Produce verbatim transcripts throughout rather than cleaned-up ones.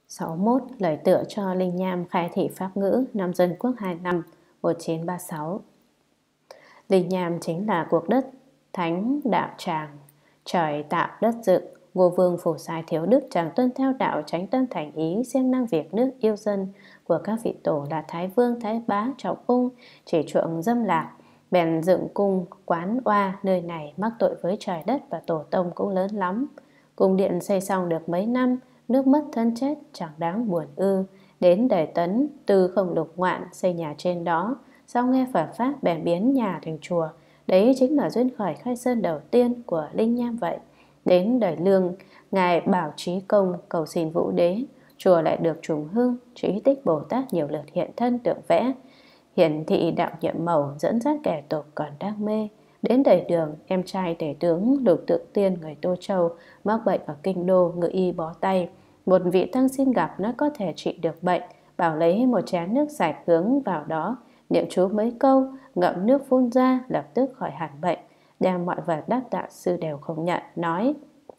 sáu mươi mốt. Lời tựa cho Linh Nham khai thị Pháp ngữ năm Dân Quốc hai năm một nghìn chín trăm ba mươi sáu. Linh Nham chính là cuộc đất thánh đạo tràng. Trời tạo đất dựng, Ngô Vương phủ sai thiếu đức chẳng tuân theo đạo chánh tâm thành ý, siêng năng việc nước yêu dân của các vị tổ là Thái Vương, Thái Bá, Trọng Ung, chỉ chuộng dâm lạc, bèn dựng cung quán oa nơi này, mắc tội với trời đất và tổ tông cũng lớn lắm. Cung điện xây xong được mấy năm, nước mất thân chết chẳng đáng buồn ư. Đến đời Tấn, Tư không lục ngoạn xây nhà trên đó, sau nghe Phật pháp bèn biến nhà thành chùa. Đấy chính là duyên khởi khai sơn đầu tiên của Linh Nham vậy. Đến đời Lương, ngài Bảo Trí Công cầu xin Vũ Đế, chùa lại được trùng hưng. Trí Tích Bồ Tát nhiều lượt hiện thân tượng vẽ, hiển thị đạo nhiệm màu, dẫn dắt kẻ tục còn đang mê. Đến đời Đường, em trai tể tướng Lục Tự Tiên người Tô Châu mắc bệnh ở kinh đô, ngự y bó tay. Một vị tăng xin gặp, nó có thể trị được bệnh, bảo lấy một chén nước sạch hướng vào đó, niệm chú mấy câu, ngậm nước phun ra, lập tức khỏi hẳn bệnh. Đem mọi vật đáp tạ sư đều không nhận, nói: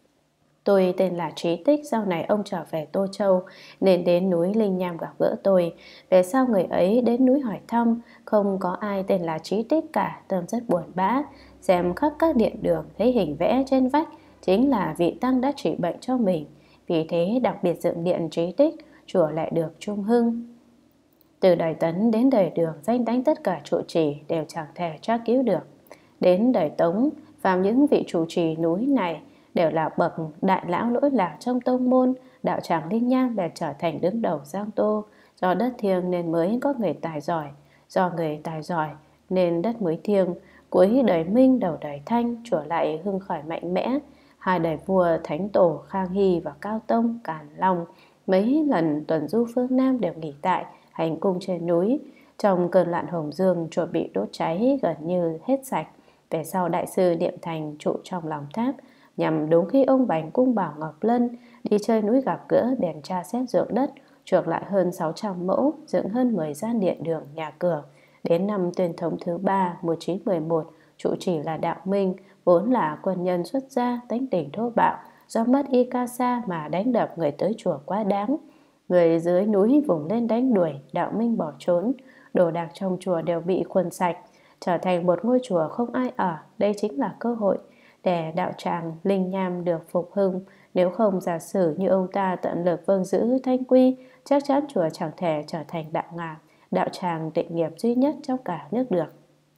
Tôi tên là Trí Tích, sau này ông trở về Tô Châu nên đến núi Linh Nham gặp gỡ tôi. Về sau người ấy đến núi hỏi thăm, không có ai tên là Trí Tích cả. Tâm rất buồn bã, xem khắp các điện đường thấy hình vẽ trên vách chính là vị tăng đã trị bệnh cho mình. Vì thế đặc biệt dựng điện Trí Tích, chùa lại được trung hưng. Từ đời Tấn đến đời Đường, danh tánh tất cả trụ trì đều chẳng thể tra cứu được. Đến đời Tống, vào những vị trụ trì núi này đều là bậc đại lão lỗi lạc trong tông môn. Đạo tràng Linh Nham bèn trở thành đứng đầu Giang Tô. Do đất thiêng nên mới có người tài giỏi, do người tài giỏi nên đất mới thiêng. Cuối đời Minh đầu đời Thanh, chùa lại hưng khởi mạnh mẽ. Hai đời vua Thánh Tổ Khang Hy và Cao Tông Càn Long mấy lần tuần du phương Nam đều nghỉ tại hành cung trên núi. Trong cơn loạn Hồng Dương, chùa bị đốt cháy gần như hết sạch. Về sau đại sư Niệm Thành trụ trong lòng tháp, nhằm đúng khi ông Bành cung bảo Ngọc Lân đi chơi núi gặp gỡ, bèn tra xét ruộng đất, chuộc lại hơn sáu trăm mẫu, dựng hơn mười gian điện đường nhà cửa. Đến năm Tuyên Thống thứ ba một nghìn chín trăm mười một, trụ trì là Đạo Minh, vốn là quân nhân xuất gia, tánh tình thô bạo, do mất y ca sa mà đánh đập người tới chùa quá đáng. Người dưới núi vùng lên đánh đuổi, Đạo Minh bỏ trốn. Đồ đạc trong chùa đều bị khuân sạch, trở thành một ngôi chùa không ai ở. Đây chính là cơ hội để đạo tràng Linh Nham được phục hưng. Nếu không, giả sử như ông ta tận lực vâng giữ thanh quy, chắc chắn chùa chẳng thể trở thành đạo ngạc, đạo tràng tịnh nghiệp duy nhất trong cả nước được.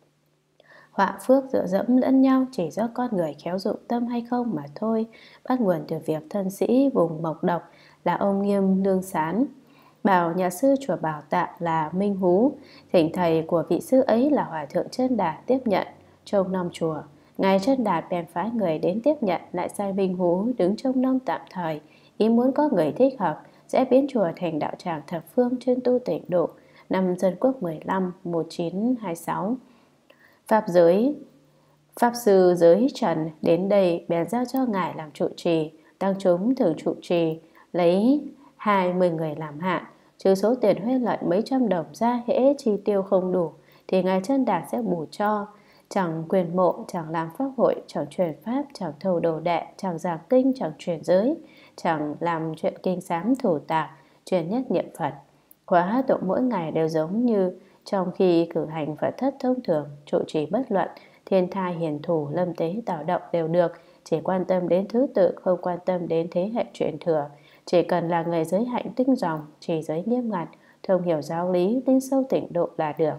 Họa phước dựa dẫm lẫn nhau chỉ do con người khéo dụng tâm hay không mà thôi. Bắt nguồn từ việc thân sĩ vùng Mộc Độc là ông Nghiêm Lương Sán bảo nhà sư chùa Bảo Tạng là Minh Hú, thỉnh thầy của vị sư ấy là Hòa thượng Chân Đạt tiếp nhận trông nom chùa. Ngài Chân Đạt bèn phái người đến tiếp nhận, lại sai Minh Hú đứng trông nom tạm thời, ý muốn có người thích hợp sẽ biến chùa thành đạo tràng thập phương chuyên tu tịnh độ. Năm Dân Quốc mười lăm một nghìn chín trăm hai mươi sáu, Pháp giới Pháp sư Giới Trần đến đây bèn giao cho ngài làm trụ trì, tăng chúng thường trụ trì lấy hai mươi người làm hạn, trừ số tiền huê lợi mấy trăm đồng ra, hễ chi tiêu không đủ thì ngài Chân Đạt sẽ bù cho. Chẳng quyền mộ, chẳng làm pháp hội, chẳng truyền pháp, chẳng thầu đồ đệ, chẳng giảng kinh, chẳng truyền giới, chẳng làm chuyện kinh sám thủ tạc, truyền nhất niệm Phật. Khóa tụng mỗi ngày đều giống như trong khi cử hành Phật thất thông thường, trụ trì bất luận, thiên thai hiền thủ, lâm tế tạo động đều được, chỉ quan tâm đến thứ tự, không quan tâm đến thế hệ truyền thừa. Chỉ cần là người giới hạnh tinh dòng, trì giới nghiêm ngặt, thông hiểu giáo lý, tin sâu tịnh độ là được.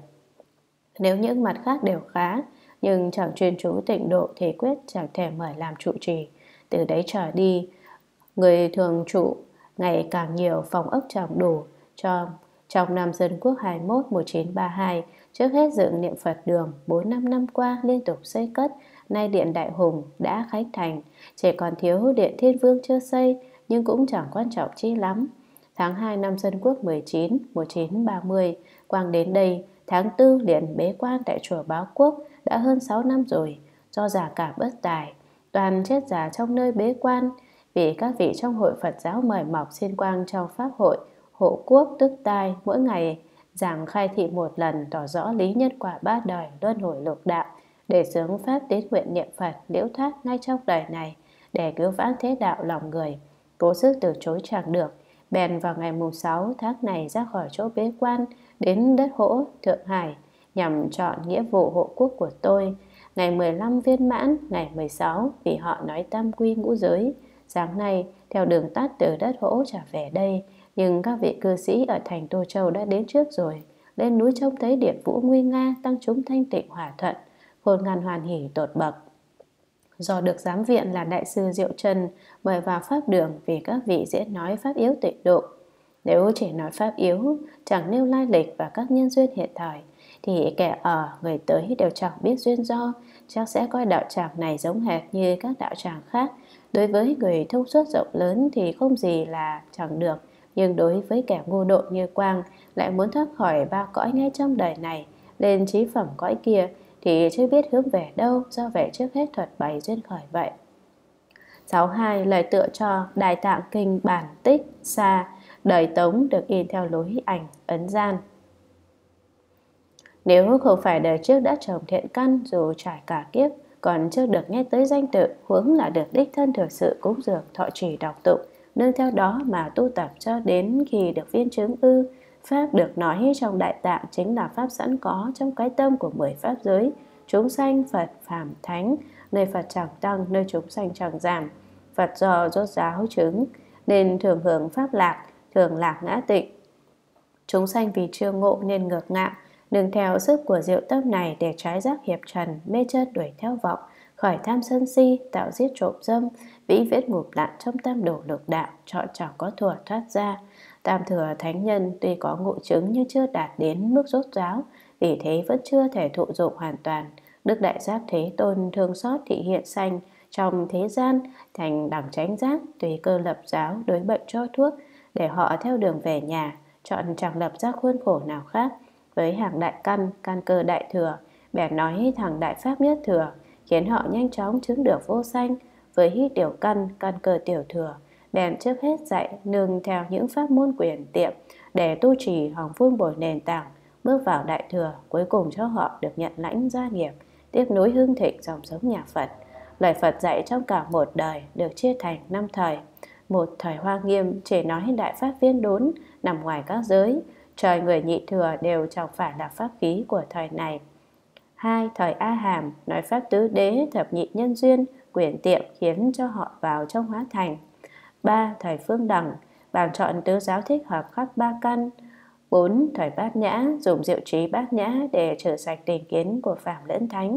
Nếu những mặt khác đều khá, nhưng chẳng chuyên chú tịnh độ thì quyết chẳng thể mời làm trụ trì. Từ đấy trở đi, người thường trụ ngày càng nhiều, phòng ốc chẳng đủ. Cho trong năm Dân Quốc hai mươi mốt một nghìn chín trăm ba mươi hai, trước hết dựng niệm Phật đường, bốn năm năm qua liên tục xây cất. Nay điện Đại Hùng đã khánh thành, chỉ còn thiếu điện Thiên Vương chưa xây, nhưng cũng chẳng quan trọng chi lắm. Tháng hai năm Dân Quốc mười chín một nghìn chín trăm ba mươi, Quang đến đây. Tháng tư điện bế quan tại chùa Báo Quốc đã hơn sáu năm rồi. Do già cả bất tài, toàn chết già trong nơi bế quan. Vì các vị trong hội Phật giáo mời mọc xin Quang trong pháp hội hộ quốc tức tai, mỗi ngày giảng khai thị một lần, tỏ rõ lý nhân quả ba đời luân hồi lục đạo, để sướng pháp tín nguyện niệm Phật liễu thoát ngay trong đời này, để cứu vãn thế đạo lòng người. Cố sức từ chối chẳng được, Bèn vào ngày mùng sáu tháng này ra khỏi chỗ bế quan, đến đất Hỗ, Thượng Hải, nhằm chọn nghĩa vụ hộ quốc của tôi. Ngày mười lăm viên mãn, ngày mười sáu vì họ nói tam quy ngũ giới. Sáng nay, theo đường tắt từ đất Hỗ trả về đây, nhưng các vị cư sĩ ở thành Tô Châu đã đến trước rồi. Lên núi trông thấy Điện Vũ nguy nga, tăng chúng thanh tịnh hòa thuận, khôn ngoan hoàn hỷ tột bậc. Do được giám viện là đại sư Diệu Trần mời vào pháp đường, vì các vị dễ nói pháp yếu tịnh độ. Nếu chỉ nói pháp yếu, chẳng nêu lai lịch và các nhân duyên hiện thời, thì kẻ ở người tới đều chẳng biết duyên do, chắc sẽ coi đạo tràng này giống hệt như các đạo tràng khác. Đối với người thông suốt rộng lớn thì không gì là chẳng được, nhưng đối với kẻ ngu độn như Quang lại muốn thoát khỏi ba cõi ngay trong đời này lên chí phẩm cõi kia, thì chưa biết hướng về đâu, do vậy trước hết thuật bày duyên khởi vậy. sáu hai. Lời tựa cho Đại Tạng Kinh bản tích xa, đời Tống, được in theo lối ảnh ấn gian. Nếu không phải đời trước đã trồng thiện căn, dù trải cả kiếp, còn chưa được nghe tới danh tự, huống là được đích thân thực sự cúng dường thọ trì đọc tụng, nương theo đó mà tu tập cho đến khi được viên chứng ư. Pháp được nói trong Đại Tạng chính là pháp sẵn có trong cái tâm của mười pháp giới, chúng sanh, Phật, Phàm, Thánh, nơi Phật chẳng tăng, nơi chúng sanh chẳng giảm. Phật do rốt giáo chứng, nên thường hưởng pháp lạc, thường lạc ngã tịnh. Chúng sanh vì chưa ngộ nên ngược ngạo, nương theo sức của diệu tâm này để trái giác hiệp trần, mê chất đuổi theo vọng, khởi tham sân si, tạo giết trộm dâm, vĩ viễn ngụp lặn trong tam đổ lục đạo, chọn chẳng có thuở thoát ra. Tam thừa thánh nhân tuy có ngộ chứng nhưng chưa đạt đến mức rốt ráo, vì thế vẫn chưa thể thụ dụng hoàn toàn. Đức Đại Giác Thế Tôn thương xót thị hiện sanh trong thế gian, thành đẳng chánh giác, tùy cơ lập giáo, đối bệnh cho thuốc, để họ theo đường về nhà, chọn chẳng lập ra khuôn khổ nào khác. Với hàng đại căn, căn cơ đại thừa, bèn nói thẳng đại pháp nhất thừa, khiến họ nhanh chóng chứng được vô sanh. Với hít tiểu căn, căn cơ tiểu thừa, bèn trước hết dạy nương theo những pháp môn quyền tiệm để tu trì hòng vun bồi nền tảng, bước vào đại thừa, cuối cùng cho họ được nhận lãnh gia nghiệp, tiếp nối hưng thịnh dòng sống nhà Phật. Lời Phật dạy trong cả một đời được chia thành năm thời. Một, thời Hoa Nghiêm chỉ nói đại pháp viên đốn, nằm ngoài các giới, trời người nhị thừa đều chẳng phải là pháp khí của thời này. Hai, thời A Hàm nói pháp tứ đế, thập nhị nhân duyên, quyền tiệm khiến cho họ vào trong hóa thành. Ba, thời Phương Đẳng bàn chọn tứ giáo thích hợp khắp ba căn. Bốn, thời Bát Nhã dùng diệu trí bát nhã để trừ sạch tình kiến của phàm lẫn thánh.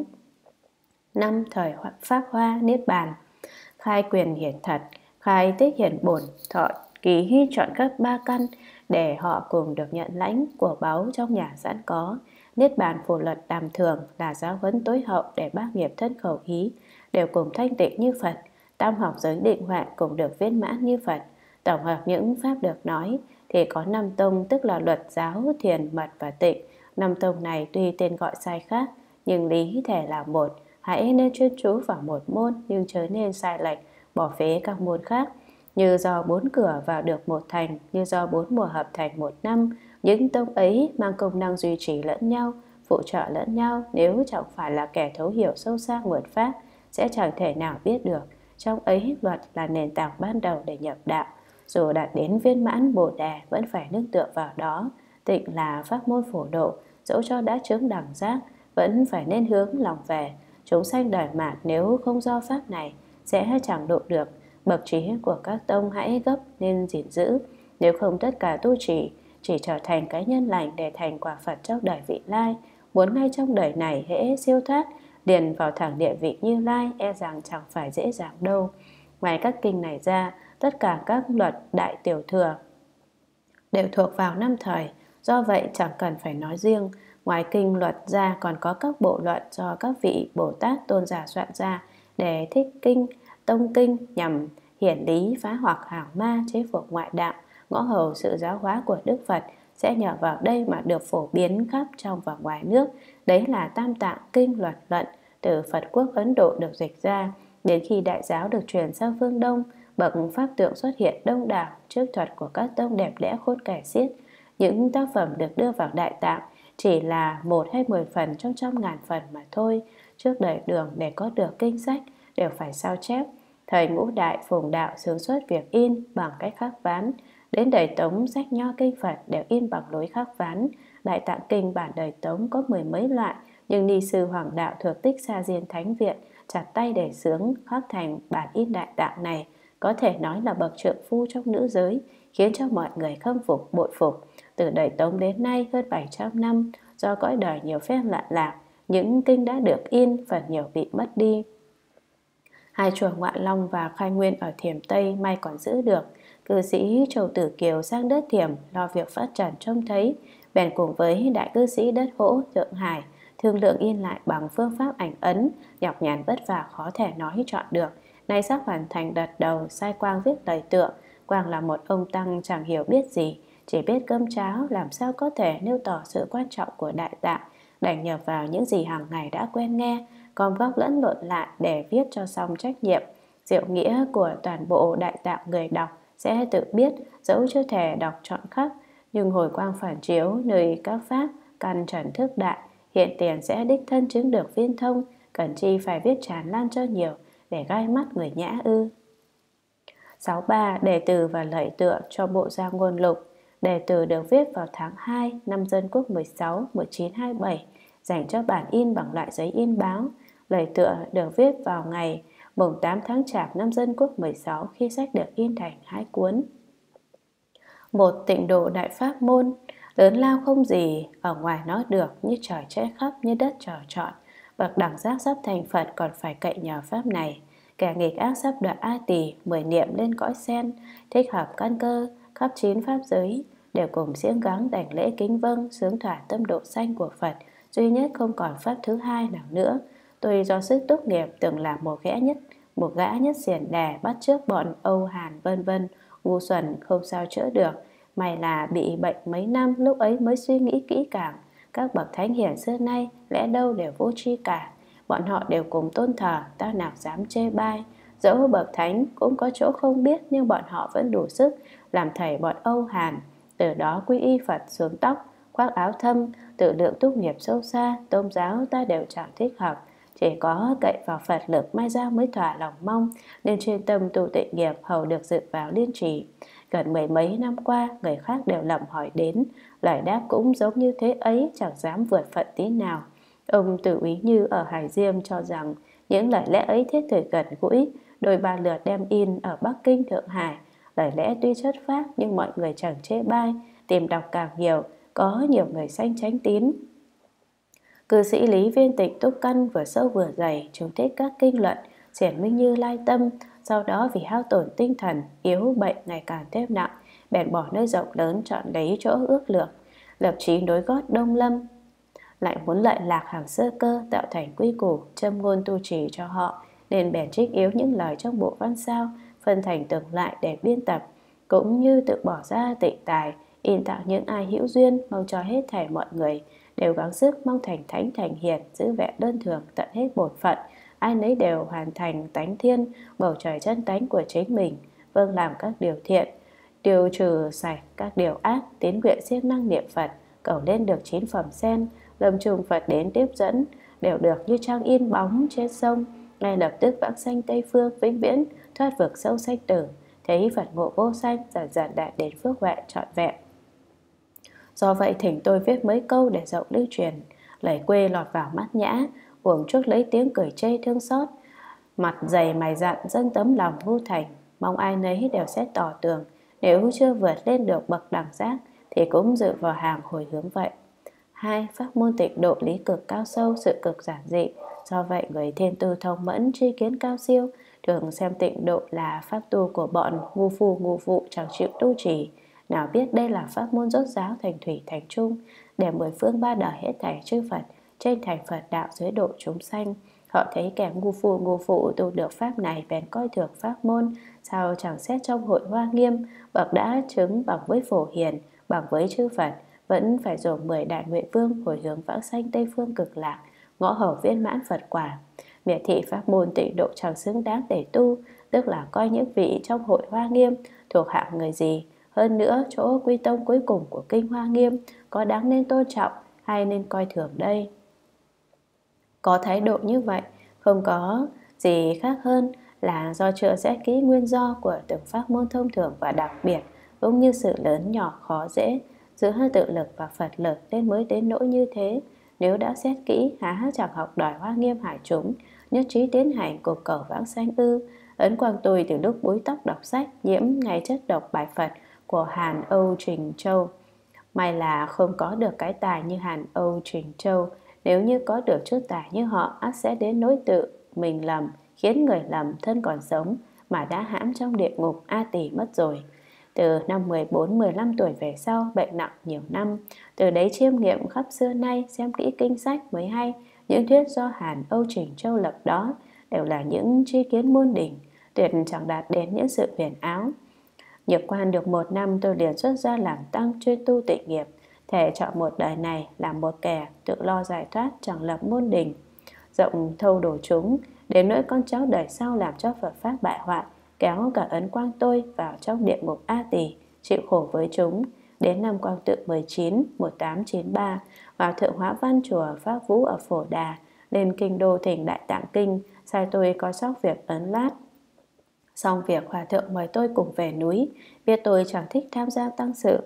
Năm, thời Pháp Hoa Niết Bàn khai quyền hiển thật, khai tích hiển bổn, thọ ký hy chọn các ba căn để họ cùng được nhận lãnh của báu trong nhà sẵn có. Niết Bàn phổ luật đàm thường là giáo huấn tối hậu để bác nghiệp thân khẩu ý đều cùng thanh tịnh như Phật. Tam học giới định huệ cũng được viên mãn như Phật. Tổng hợp những pháp được nói thì có năm tông, tức là luật, giáo, thiền, mật và tịnh. Năm tông này tuy tên gọi sai khác nhưng lý thể là một. Hãy nên chuyên chú vào một môn, nhưng chớ nên sai lệch bỏ phế các môn khác. Như do bốn cửa vào được một thành, như do bốn mùa hợp thành một năm. Những tông ấy mang công năng duy trì lẫn nhau, phụ trợ lẫn nhau. Nếu chẳng phải là kẻ thấu hiểu sâu xa nguồn pháp, sẽ chẳng thể nào biết được. Trong ấy luật là nền tảng ban đầu để nhập đạo. Dù đạt đến viên mãn Bồ Đề vẫn phải nương tựa vào đó. Tịnh là pháp môn phổ độ, dẫu cho đã chứng đẳng giác vẫn phải nên hướng lòng về. Chúng sanh đời mạt nếu không do pháp này sẽ chẳng độ được. Bậc trí của các tông hãy gấp nên gìn giữ. Nếu không tất cả tu trì chỉ trở thành cái nhân lành để thành quả Phật trong đời vị lai. Muốn ngay trong đời này hễ siêu thoát liền vào thẳng địa vị Như Lai, e rằng chẳng phải dễ dàng đâu. Ngoài các kinh này ra, tất cả các luật đại tiểu thừa đều thuộc vào năm thời. Do vậy chẳng cần phải nói riêng. Ngoài kinh luật ra còn có các bộ luận do các vị Bồ Tát tôn giả soạn ra để thích kinh, tông kinh, nhằm hiển lý, phá hoặc hàng ma, chế phục ngoại đạo, ngõ hầu sự giáo hóa của Đức Phật sẽ nhờ vào đây mà được phổ biến khắp trong và ngoài nước. Đấy là Tam Tạng kinh luật luận từ Phật quốc Ấn Độ được dịch ra. Đến khi đại giáo được truyền sang phương Đông, bậc pháp tượng xuất hiện đông đảo, trước thuật của các tông đẹp đẽ khôn kể xiết. Những tác phẩm được đưa vào Đại Tạng chỉ là một hay mười phần trong trăm ngàn phần mà thôi. Trước đời Đường để có được kinh sách đều phải sao chép. Thời Ngũ Đại Phùng Đạo xướng xuất việc in bằng cách khắc ván. Đến đời Tống, sách nho kinh Phật đều in bằng lối khắc ván. Đại Tạng Kinh bản đời Tống có mười mấy loại, nhưng ni sư Hoàng Đạo thuộc Tích Sa Diên Thánh Viện chặt tay để xướng khắc thành bản in Đại Tạng này, có thể nói là bậc trượng phu trong nữ giới, khiến cho mọi người khâm phục bội phục. Từ đời Tống đến nay hơn bảy trăm năm, do cõi đời nhiều phép lạ lạc, những kinh đã được in, phần nhiều bị mất đi. Hai chùa Ngoại Long và Khai Nguyên ở Thiểm Tây may còn giữ được. Cư sĩ Châu Tử Kiều sang đất Thiểm lo việc phát trần trông thấy, bèn cùng với đại cư sĩ đất Hỗ, Thượng Hải thương lượng in lại bằng phương pháp ảnh ấn, nhọc nhằn vất vả khó thể nói chọn được. Nay sắp hoàn thành đợt đầu, sai Quang viết lời tựa. Quang là một ông tăng chẳng hiểu biết gì, chỉ biết cơm cháo, làm sao có thể nêu tỏ sự quan trọng của Đại Tạng, đành nhập vào những gì hàng ngày đã quen nghe, gom góp lẫn lộn lại để viết cho xong trách nhiệm. Diệu nghĩa của toàn bộ Đại Tạng người đọc sẽ tự biết, dẫu chưa thể đọc trọn khắc, nhưng hồi quang phản chiếu nơi các pháp căn trần thức đại, hiện tiền sẽ đích thân chứng được viên thông, cần chi phải viết tràn lan cho nhiều để gai mắt người nhã ư. Sáu ba. Đề từ và lợi tựa cho bộ Gia Ngôn Lục. Đề từ được viết vào tháng hai năm Dân Quốc mười sáu, một nghìn chín trăm hai mươi bảy, dành cho bản in bằng loại giấy in báo. Lời tựa được viết vào ngày mùng tám tháng Chạp năm Dân Quốc mười sáu, khi sách được in thành hai cuốn. Một tịnh độ đại pháp môn, lớn lao không gì ở ngoài nó được, như trời che khắp, như đất trở trọn. Bậc đẳng giác sắp thành Phật còn phải cậy nhờ pháp này. Kẻ nghịch ác sắp đoạt A Tỳ, mười niệm lên cõi sen, thích hợp căn cơ khắp chín pháp giới, đều cùng siêng gắng đảnh lễ kính vâng, sướng thỏa tâm độ sanh của Phật, duy nhất không còn pháp thứ hai nào nữa. Tôi do sức túc nghiệp từng là một gã nhất một gã nhất xiển đè, bắt chước bọn Âu Hàn vân vân, ngu xuẩn không sao chữa được. May là bị bệnh mấy năm, lúc ấy mới suy nghĩ kỹ càng. Các bậc thánh hiển xưa nay lẽ đâu đều vô tri cả, bọn họ đều cùng tôn thờ, ta nào dám chê bai. Dẫu bậc thánh cũng có chỗ không biết, nhưng bọn họ vẫn đủ sức làm thầy bọn Âu Hàn. Từ đó quy y Phật xuống tóc, khoác áo thâm, tự lượng túc nghiệp sâu xa, tôn giáo ta đều chẳng thích hợp. Chỉ có cậy vào Phật lực may ra mới thỏa lòng mong, nên chuyên tâm tu tịnh nghiệp, hầu được dự vào liên trì. Gần mười mấy năm qua, người khác đều lầm hỏi đến, lời đáp cũng giống như thế ấy, chẳng dám vượt phận tí nào. Ông Tử Úy Như ở Hải Diêm cho rằng những lời lẽ ấy thiết thực gần gũi, đôi ba lượt đem in ở Bắc Kinh, Thượng Hải. Lời lẽ tuy chất phác nhưng mọi người chẳng chê bai, tìm đọc càng nhiều, có nhiều người sanh chánh tín. Cư sĩ Lý Viên Tịnh túc căn vừa sâu vừa dày, chúng thích các kinh luận, xiển minh như lai tâm. Sau đó vì hao tổn tinh thần, yếu bệnh ngày càng thêm nặng, bèn bỏ nơi rộng lớn, chọn lấy chỗ ước lược, lập chí nối gót Đông Lâm. Lại muốn lợi lạc hàng sơ cơ, tạo thành quy củ, châm ngôn tu trì cho họ, nên bèn trích yếu những lời trong bộ văn sao, phân thành từng lại để biên tập, cũng như tự bỏ ra tịnh tài, in tạo những ai hữu duyên, mong cho hết thảy mọi người đều gắng sức mong thành thánh thành hiền, giữ vẹn đơn thường, tận hết bổn phận, ai nấy đều hoàn thành tánh thiên, bầu trời chân tánh của chính mình, vâng làm các điều thiện, tiêu trừ sạch các điều ác, tín nguyện siêng năng niệm Phật, cầu lên được chín phẩm sen, lâm trùng Phật đến tiếp dẫn, đều được như trang in bóng trên sông, ngay lập tức vãng sanh Tây Phương, vĩnh viễn thoát vực sâu sanh tử, thấy Phật ngộ vô sanh, dần dần đạt đến phước huệ trọn vẹn. Do vậy thỉnh tôi viết mấy câu để rộng lưu truyền. Lời quê lọt vào mắt Nhã, uổng chuốc lấy tiếng cười chê thương xót, mặt dày mày dặn dâng tấm lòng ngu thành, mong ai nấy đều sẽ tỏ tường, nếu chưa vượt lên được bậc đẳng giác thì cũng dự vào hàng hồi hướng vậy. Hai. Pháp môn tịnh độ lý cực cao sâu, sự cực giản dị. Do vậy người thiên tư thông mẫn, tri kiến cao siêu, thường xem tịnh độ là pháp tu của bọn ngu phu ngu vụ chẳng chịu tu trì. Nào biết đây là pháp môn rốt ráo thành thủy thành trung, để mười phương ba đời hết thảy chư Phật trên thành Phật đạo dưới độ chúng sanh. Họ thấy kẻ ngu phu ngu phụ tu được pháp này, bèn coi thường pháp môn, sao chẳng xét trong hội Hoa Nghiêm, bậc đã chứng bằng với Phổ Hiền, bằng với chư Phật, vẫn phải dùng mười đại nguyện vương hồi hướng vãng sanh Tây Phương cực lạc, ngõ hầu viên mãn Phật quả. Miệt thị pháp môn tịnh độ chẳng xứng đáng để tu, tức là coi những vị trong hội Hoa Nghiêm thuộc hạng người gì. Hơn nữa, chỗ quy tông cuối cùng của kinh Hoa Nghiêm có đáng nên tôn trọng hay nên coi thường đây? Có thái độ như vậy không có gì khác hơn là do chưa xét kỹ nguyên do của từng pháp môn thông thường và đặc biệt cũng như sự lớn nhỏ khó dễ giữa tự lực và Phật lực nên mới đến nỗi như thế. Nếu đã xét kỹ, há chẳng học đòi Hoa Nghiêm hải chúng nhất trí tiến hành cuộc cầu vãng sanh ư? Ấn Quang tôi từ lúc búi tóc đọc sách nhiễm ngay chất độc bài Phật của Hàn Âu Trình Châu. May là không có được cái tài như Hàn Âu Trình Châu. Nếu như có được chút tài như họ, ắt sẽ đến nỗi tự mình lầm, khiến người lầm thân còn sống mà đã hãm trong địa ngục A Tỳ mất rồi. Từ năm mười bốn mười lăm tuổi về sau, bệnh nặng nhiều năm. Từ đấy chiêm nghiệm khắp xưa nay, xem kỹ kinh sách mới hay. Những thuyết do Hàn Âu Trình Châu lập đó đều là những tri kiến muôn đỉnh, tuyệt chẳng đạt đến những sự huyền áo. Nhập quan được một năm, tôi liền xuất gia làm tăng chuyên tu tịnh nghiệp, thể chọn một đời này làm một kẻ tự lo giải thoát, chẳng lập môn đình, rộng thâu đổ chúng, đến nỗi con cháu đời sau làm cho Phật pháp bại hoại, kéo cả Ấn Quang tôi vào trong địa ngục A Tỳ, chịu khổ với chúng. Đến năm Quang Tự mười chín, một nghìn tám trăm chín mươi ba, vào Thượng Hóa Văn chùa Pháp Vũ ở Phổ Đà, lên kinh đô thỉnh Đại Tạng Kinh, sai tôi có sóc việc ấn lát. Xong việc, Hòa Thượng mời tôi cùng về núi, biết tôi chẳng thích tham gia tăng sự.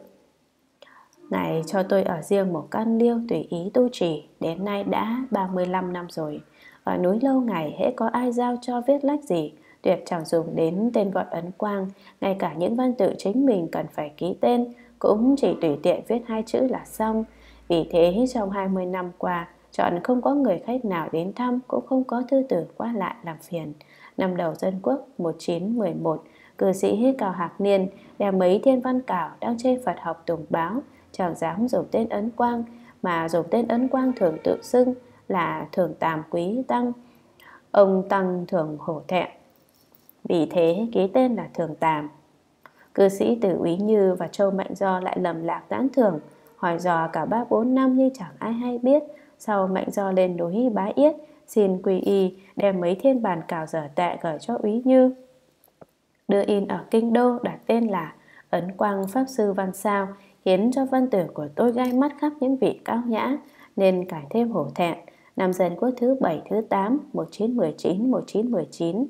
Ngài cho tôi ở riêng một căn liêu tùy ý tu trì, đến nay đã ba mươi lăm năm rồi. Ở núi lâu ngày, hễ có ai giao cho viết lách gì, tuyệt chẳng dùng đến tên gọi Ấn Quang. Ngay cả những văn tự chính mình cần phải ký tên, cũng chỉ tùy tiện viết hai chữ là xong. Vì thế trong hai mươi năm qua, chọn không có người khách nào đến thăm, cũng không có thư tử qua lại làm phiền. Năm đầu Dân Quốc một nghìn chín trăm mười một, cư sĩ Cao Hạc Niên đem mấy thiên văn cảo đang chê Phật học tùng báo, chẳng dám dùng tên Ấn Quang, mà dùng tên Ấn Quang thường tự xưng là Thường Tàm Quý Tăng. Ông Tăng thường hổ thẹn, vì thế ký tên là Thường Tàm. Cư sĩ Từ Úy Như và Châu Mạnh Do lại lầm lạc tán thưởng, hỏi dò cả ba bốn năm nhưng chẳng ai hay biết. Sau Mạnh Do lên núi Bá Yết xin quy y, đem mấy thiên bản cảo dở tệ gửi cho Úy Như, đưa in ở kinh đô, đặt tên là Ấn Quang Pháp Sư Văn Sao, khiến cho văn tử của tôi gai mắt khắp những vị cao nhã, nên càng thêm hổ thẹn. Năm Dân Quốc thứ bảy thứ tám, một nghìn chín trăm mười chín một nghìn chín trăm mười chín,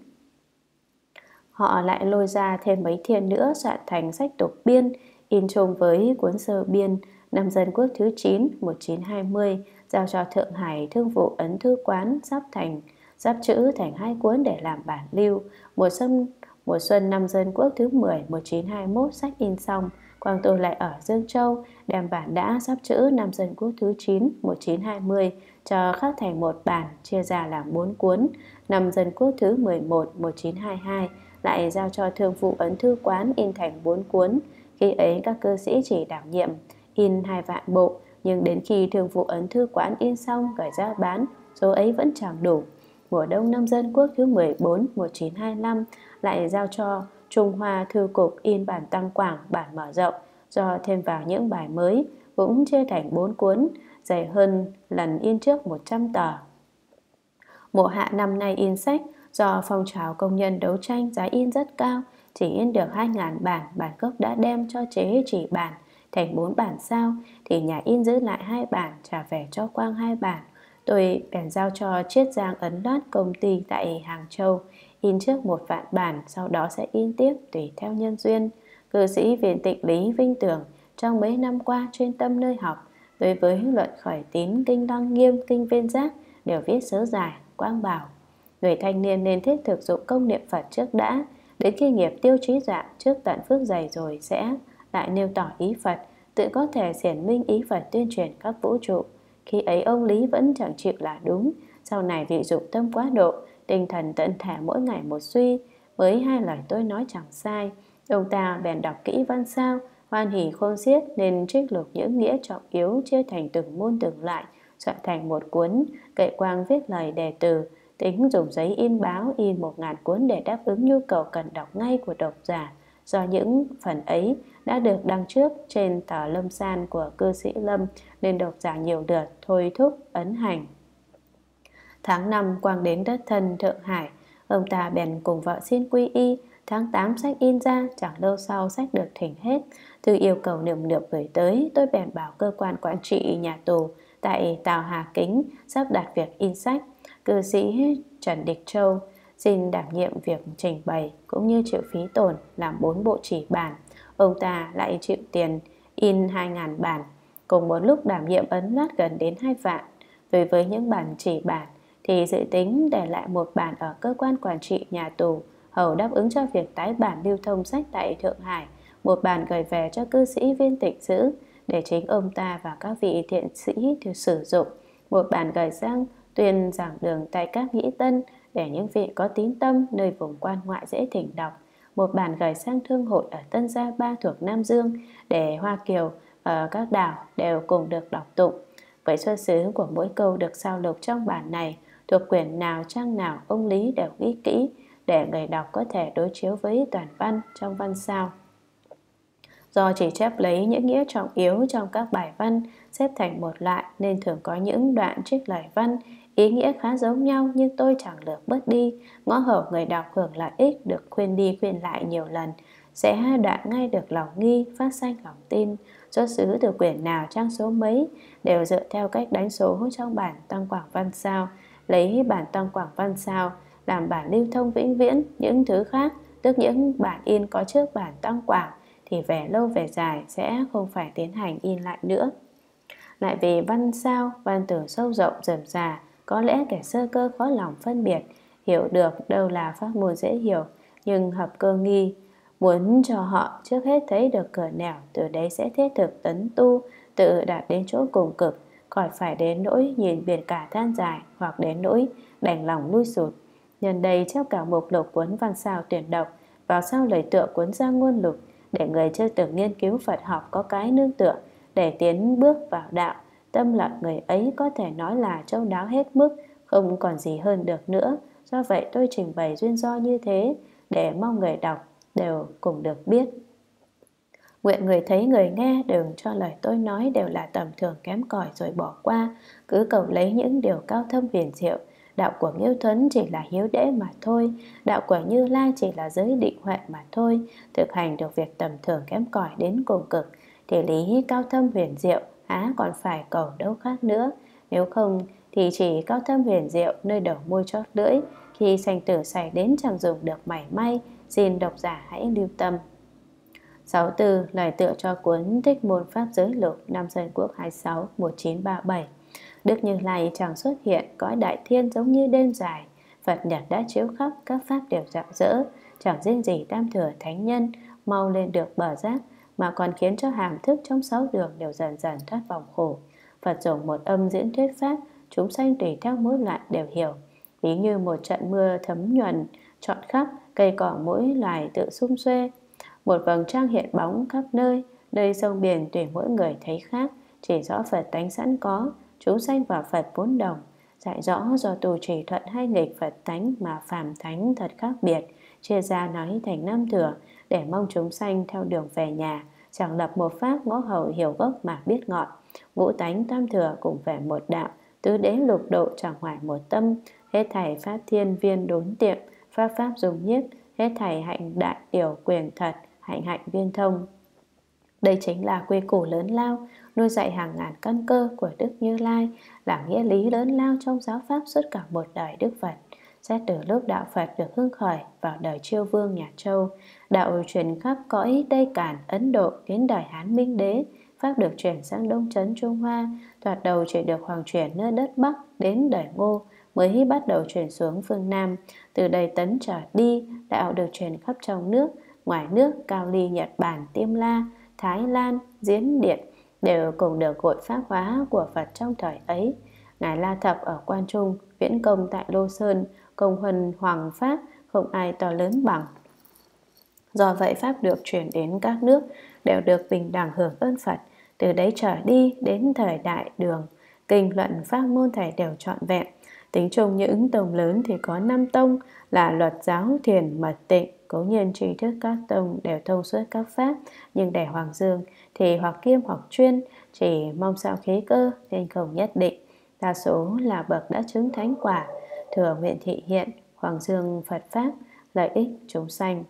họ lại lôi ra thêm mấy thiên nữa, soạn thành sách tục biên, in chung với cuốn sơ biên. Năm Dân Quốc thứ chín, một nghìn chín trăm hai mươi, giao cho Thượng Hải Thương vụ Ấn Thư Quán sắp thành sắp chữ thành hai cuốn để làm bản lưu. Mùa xuân mùa xuân năm Dân Quốc thứ mười, một nghìn chín trăm hai mươi mốt, sách in xong, Quang tôi lại ở Dương Châu đem bản đã sắp chữ năm Dân Quốc thứ chín, một nghìn chín trăm hai mươi cho khắc thành một bản, chia ra làm bốn cuốn. Năm Dân Quốc thứ mười một, một nghìn chín trăm hai mươi hai lại giao cho Thương vụ Ấn Thư Quán in thành bốn cuốn. Khi ấy các cư sĩ chỉ đảm nhiệm in hai vạn bộ, nhưng đến khi Thương vụ Ấn Thư Quán in xong gửi ra bán, số ấy vẫn chẳng đủ. Mùa đông năm Dân Quốc thứ mười bốn, một nghìn chín trăm hai mươi lăm lại giao cho Trung Hoa Thư Cục in bản Tăng Quảng, bản mở rộng, do thêm vào những bài mới, cũng chia thành bốn cuốn, dày hơn lần in trước một trăm tờ. Mùa hạ năm nay in sách, do phong trào công nhân đấu tranh giá in rất cao, chỉ in được hai nghìn bản, bản gốc đã đem cho chế chỉ bản thành bốn bản sao, thì nhà in giữ lại hai bản, trả về cho Quang hai bản. Tôi bèn giao cho Chiết Giang Ấn Lát công ty tại Hàng Châu in trước một vạn bản, sau đó sẽ in tiếp tùy theo nhân duyên. Cư sĩ Viện Tịnh Lý Vinh Tường trong mấy năm qua chuyên tâm nơi học, đối với luận khởi tín, kinh Lăng Nghiêm, kinh Viên Giác đều viết sớ dài. Quang bảo người thanh niên nên thiết thực dụng công niệm Phật trước đã, đến khi nghiệp tiêu trí dạng trước tận phước dày rồi sẽ lại nêu tỏ ý Phật, tự có thể hiển minh ý Phật tuyên truyền các vũ trụ. Khi ấy ông Lý vẫn chẳng chịu là đúng, sau này vì dụng tâm quá độ, tinh thần tận thể mỗi ngày một suy, với hai lời tôi nói chẳng sai, ông ta bèn đọc kỹ văn sao, hoan hỉ khôn xiết, nên trích lục những nghĩa trọng yếu chia thành từng môn từng loại, soạn thành một cuốn. Cậy Quang viết lời đề từ, tính dùng giấy in báo in một ngàn cuốn để đáp ứng nhu cầu cần đọc ngay của độc giả. Do những phần ấy đã được đăng trước trên tờ Lâm San của cư sĩ Lâm, nên độc giả nhiều lượt thôi thúc ấn hành. Tháng năm Quang đến đất thân Thượng Hải, ông ta bèn cùng vợ xin quy y. Tháng tám sách in ra, chẳng lâu sau sách được thỉnh hết. Từ yêu cầu nườm nượp gửi tới, tôi bèn bảo cơ quan quản trị nhà tù tại Tào Hà Kính sắp đặt việc in sách. Cư sĩ Trần Địch Châu xin đảm nhiệm việc trình bày cũng như chịu phí tổn, làm bốn bộ chỉ bản. ông ta lại chịu tiền in hai ngàn bản, cùng một lúc đảm nhiệm ấn loát gần đến hai vạn. Đối với những bản chỉ bản thì dự tính để lại một bản ở cơ quan quản trị nhà tù, hầu đáp ứng cho việc tái bản lưu thông sách tại Thượng Hải, một bản gửi về cho cư sĩ viên tịch giữ để chính ông ta và các vị thiện sĩ sử dụng, một bản gửi sang tuyên giảng đường tại các nhĩ tân để những vị có tín tâm nơi vùng quan ngoại dễ thỉnh đọc, một bản gửi sang thương hội ở Tân Gia Ba thuộc Nam Dương để Hoa Kiều ở các đảo đều cùng được đọc tụng. Với xuất xứ của mỗi câu được sao lục trong bản này, thuộc quyển nào trang nào ông Lý đều ghi kỹ để người đọc có thể đối chiếu với toàn văn trong văn sao. Do chỉ chép lấy những nghĩa trọng yếu trong các bài văn xếp thành một loại nên thường có những đoạn trích lời văn ý nghĩa khá giống nhau, nhưng tôi chẳng lược bớt đi, ngõ hầu người đọc hưởng lợi ích được khuyên đi khuyên lại nhiều lần, sẽ đoạn ngay được lòng nghi, phát sanh lòng tin. Xuất xứ từ quyển nào trang số mấy đều dựa theo cách đánh số trong bản Tăng Quảng Văn Sao, lấy bản Tăng Quảng Văn Sao làm bản lưu thông vĩnh viễn. Những thứ khác, tức những bản in có trước bản Tăng Quảng, thì về lâu về dài sẽ không phải tiến hành in lại nữa. Lại vì văn sao, văn từ sâu rộng rườm rà, có lẽ kẻ sơ cơ khó lòng phân biệt, hiểu được đâu là pháp môn dễ hiểu, nhưng hợp cơ nghi. Muốn cho họ trước hết thấy được cửa nẻo, từ đấy sẽ thiết thực tấn tu, tự đạt đến chỗ cùng cực, khỏi phải đến nỗi nhìn biển cả than dài, hoặc đến nỗi đành lòng lui sụt. Nhân đây chép cả mục lục cuốn văn sao tuyển độc vào sau lời tựa cuốn Gia Ngôn Lục, để người chưa từng nghiên cứu Phật học có cái nương tựa để tiến bước vào đạo. Tâm lặng người ấy có thể nói là châu đáo hết mức, không còn gì hơn được nữa. Do vậy tôi trình bày duyên do như thế để mong người đọc đều cùng được biết. Nguyện người thấy người nghe đừng cho lời tôi nói đều là tầm thường kém cỏi rồi bỏ qua, cứ cầu lấy những điều cao thâm huyền diệu. Đạo của Nghiêu Thuấn chỉ là hiếu đễ mà thôi, đạo của Như Lai chỉ là giới định huệ mà thôi. Thực hành được việc tầm thường kém cỏi đến cùng cực thì lý cao thâm huyền diệu há còn phải cầu đâu khác nữa. Nếu không thì chỉ cao thâm huyền diệu nơi đầu môi chót lưỡi, khi sanh tử xảy đến chẳng dùng được mảy may. Xin độc giả hãy lưu tâm. sáu tư. Lời tựa cho cuốn Thích Môn Pháp Giới Lục, năm Dân Quốc hai mươi sáu một nghìn chín trăm ba mươi bảy. Đức Như Lai chẳng xuất hiện, cõi đại thiên giống như đêm dài. Phật nhật đã chiếu khắp, các pháp đều rạng rỡ. Chẳng riêng gì tam thừa thánh nhân mau lên được bờ giác, mà còn khiến cho hàm thức trong sáu đường đều dần dần thoát vòng khổ. Phật dùng một âm diễn thuyết pháp, chúng sanh tùy theo mỗi loại đều hiểu. Ví như một trận mưa thấm nhuần trọn khắp, cây cỏ mỗi loài tự sum xuê. Một vầng trăng hiện bóng khắp nơi, nơi sông biển tùy mỗi người thấy khác, chỉ rõ Phật tánh sẵn có. Chúng sanh và Phật vốn đồng, dạy rõ do tu trì thuận hay nghịch Phật tánh mà phàm thánh thật khác biệt, chia ra nói thành năm thừa để mong chúng sanh theo đường về nhà. Chẳng lập một pháp, ngõ hầu hiểu gốc mà biết ngọn. Ngũ tánh tam thừa cùng về một đạo, tứ đế lục độ chẳng hoài một tâm. Hết thảy pháp thiên viên đốn tiệm, pháp pháp dùng nhiếp. Hết thảy hạnh đại điều quyền thật, hạnh hạnh viên thông. Đây chính là quy củ lớn lao, nuôi dạy hàng ngàn căn cơ của Đức Như Lai, là nghĩa lý lớn lao trong giáo pháp suốt cả một đời Đức Phật. Xét từ lúc đạo Phật được hưng khởi vào đời Chiêu Vương nhà Châu, đạo truyền khắp cõi Tây Cản, Ấn Độ đến đời Hán Minh Đế, pháp được chuyển sang Đông Trấn Trung Hoa, thoạt đầu chỉ được hoàng truyền nơi đất Bắc, đến đời Ngô mới bắt đầu chuyển xuống phương Nam. Từ đời Tấn trở đi, đạo được truyền khắp trong nước, ngoài nước, Cao Ly, Nhật Bản, Tiêm La, Thái Lan, Diễn Điện đều cùng được hội pháp hóa của Phật trong thời ấy. Ngài La Thập ở Quan Trung, Viễn Công tại Lô Sơn, công huân hoàng pháp không ai to lớn bằng. Do vậy pháp được chuyển đến các nước đều được bình đẳng hưởng ơn Phật. Từ đấy trở đi đến thời đại Đường, kinh luận pháp môn thầy đều trọn vẹn. Tính chung những tông lớn thì có năm tông là Luật, Giáo, Thiền, Mật, Tịnh. Cố nhiên tri thức các tông đều thông suốt các pháp, nhưng để Hoàng Dương thì hoặc kiêm hoặc chuyên, chỉ mong sao khí cơ nên không nhất định. Đa số là bậc đã chứng thánh quả, thừa nguyện thị hiện, Hoàng Dương Phật Pháp, lợi ích chúng sanh.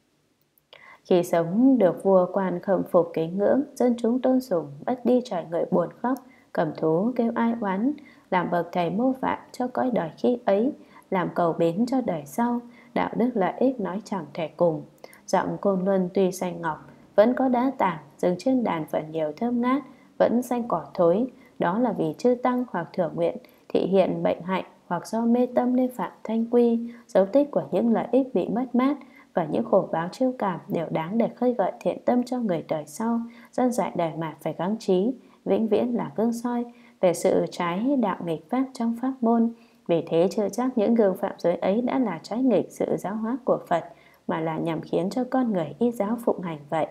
Khi sống được vua quan khâm phục kính ngưỡng, dân chúng tôn sùng, bất đi trời người buồn khóc, cầm thú kêu ai oán, làm bậc thầy mô phạm cho cõi đời khi ấy, làm cầu bến cho đời sau. Đạo đức lợi ích nói chẳng thể cùng. Giọng Côn Luân tuy xanh ngọc, vẫn có đá tảng, dừng trên đàn vẫn nhiều thơm ngát, vẫn xanh cỏ thối. Đó là vì chư tăng hoặc thừa nguyện thị hiện bệnh hạnh, hoặc do mê tâm nên phạm thanh quy. Dấu tích của những lợi ích bị mất mát và những khổ báo chiêu cảm đều đáng để khơi gợi thiện tâm cho người đời sau. Dân dạy đời mạt phải gắng trí, vĩnh viễn là gương soi về sự trái đạo nghịch pháp trong pháp môn. Vì thế chưa chắc những gương phạm giới ấy đã là trái nghịch sự giáo hóa của Phật, mà là nhằm khiến cho con người y giáo phụng hành vậy.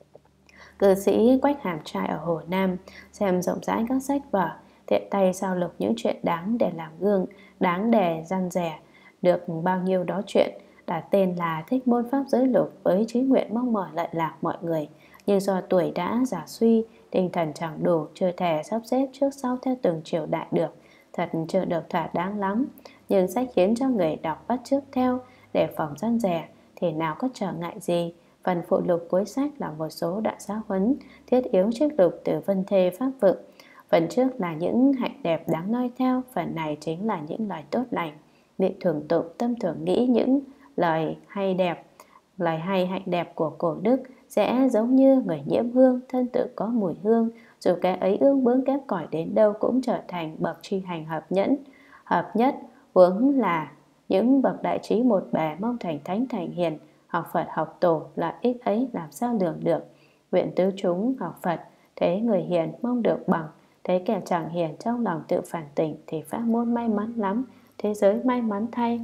Cư sĩ Quách Hàm Trai ở Hồ Nam xem rộng rãi các sách vở, tiện tay sao lục những chuyện đáng để làm gương, đáng để răn rẻ, được bao nhiêu đó chuyện, đặt tên là Thích Môn Pháp Giới Lục, với chí nguyện mong mỏi lợi lạc mọi người. Nhưng do tuổi đã già suy, tinh thần chẳng đủ, chưa thể sắp xếp trước sau theo từng triều đại được, thật chưa được thỏa đáng lắm. Nhưng sách khiến cho người đọc bắt chước theo để phòng răn rẻ thì nào có trở ngại gì. Phần phụ lục cuối sách là một số đoạn giáo huấn thiết yếu trích lục từ Vân Thê Pháp Vựng. Phần trước là những hạnh đẹp đáng noi theo, phần này chính là những lời tốt lành. Miệng thường tụng, tâm thường nghĩ những lời hay đẹp, lời hay hạnh đẹp của cổ đức sẽ giống như người nhiễm hương, thân tự có mùi hương. Dù cái ấy ương bướng kém cỏi đến đâu cũng trở thành bậc tri hành hợp nhẫn, hợp nhất. Huống là những bậc đại trí một bề, mong thành thánh thành hiền, học Phật học tổ, lợi ích ấy làm sao lường được. Nguyện tứ chúng học Phật, thế người hiền mong được bằng, thế kẻ chẳng hiền trong lòng tự phản tỉnh, thì pháp môn may mắn lắm, thế giới may mắn thay.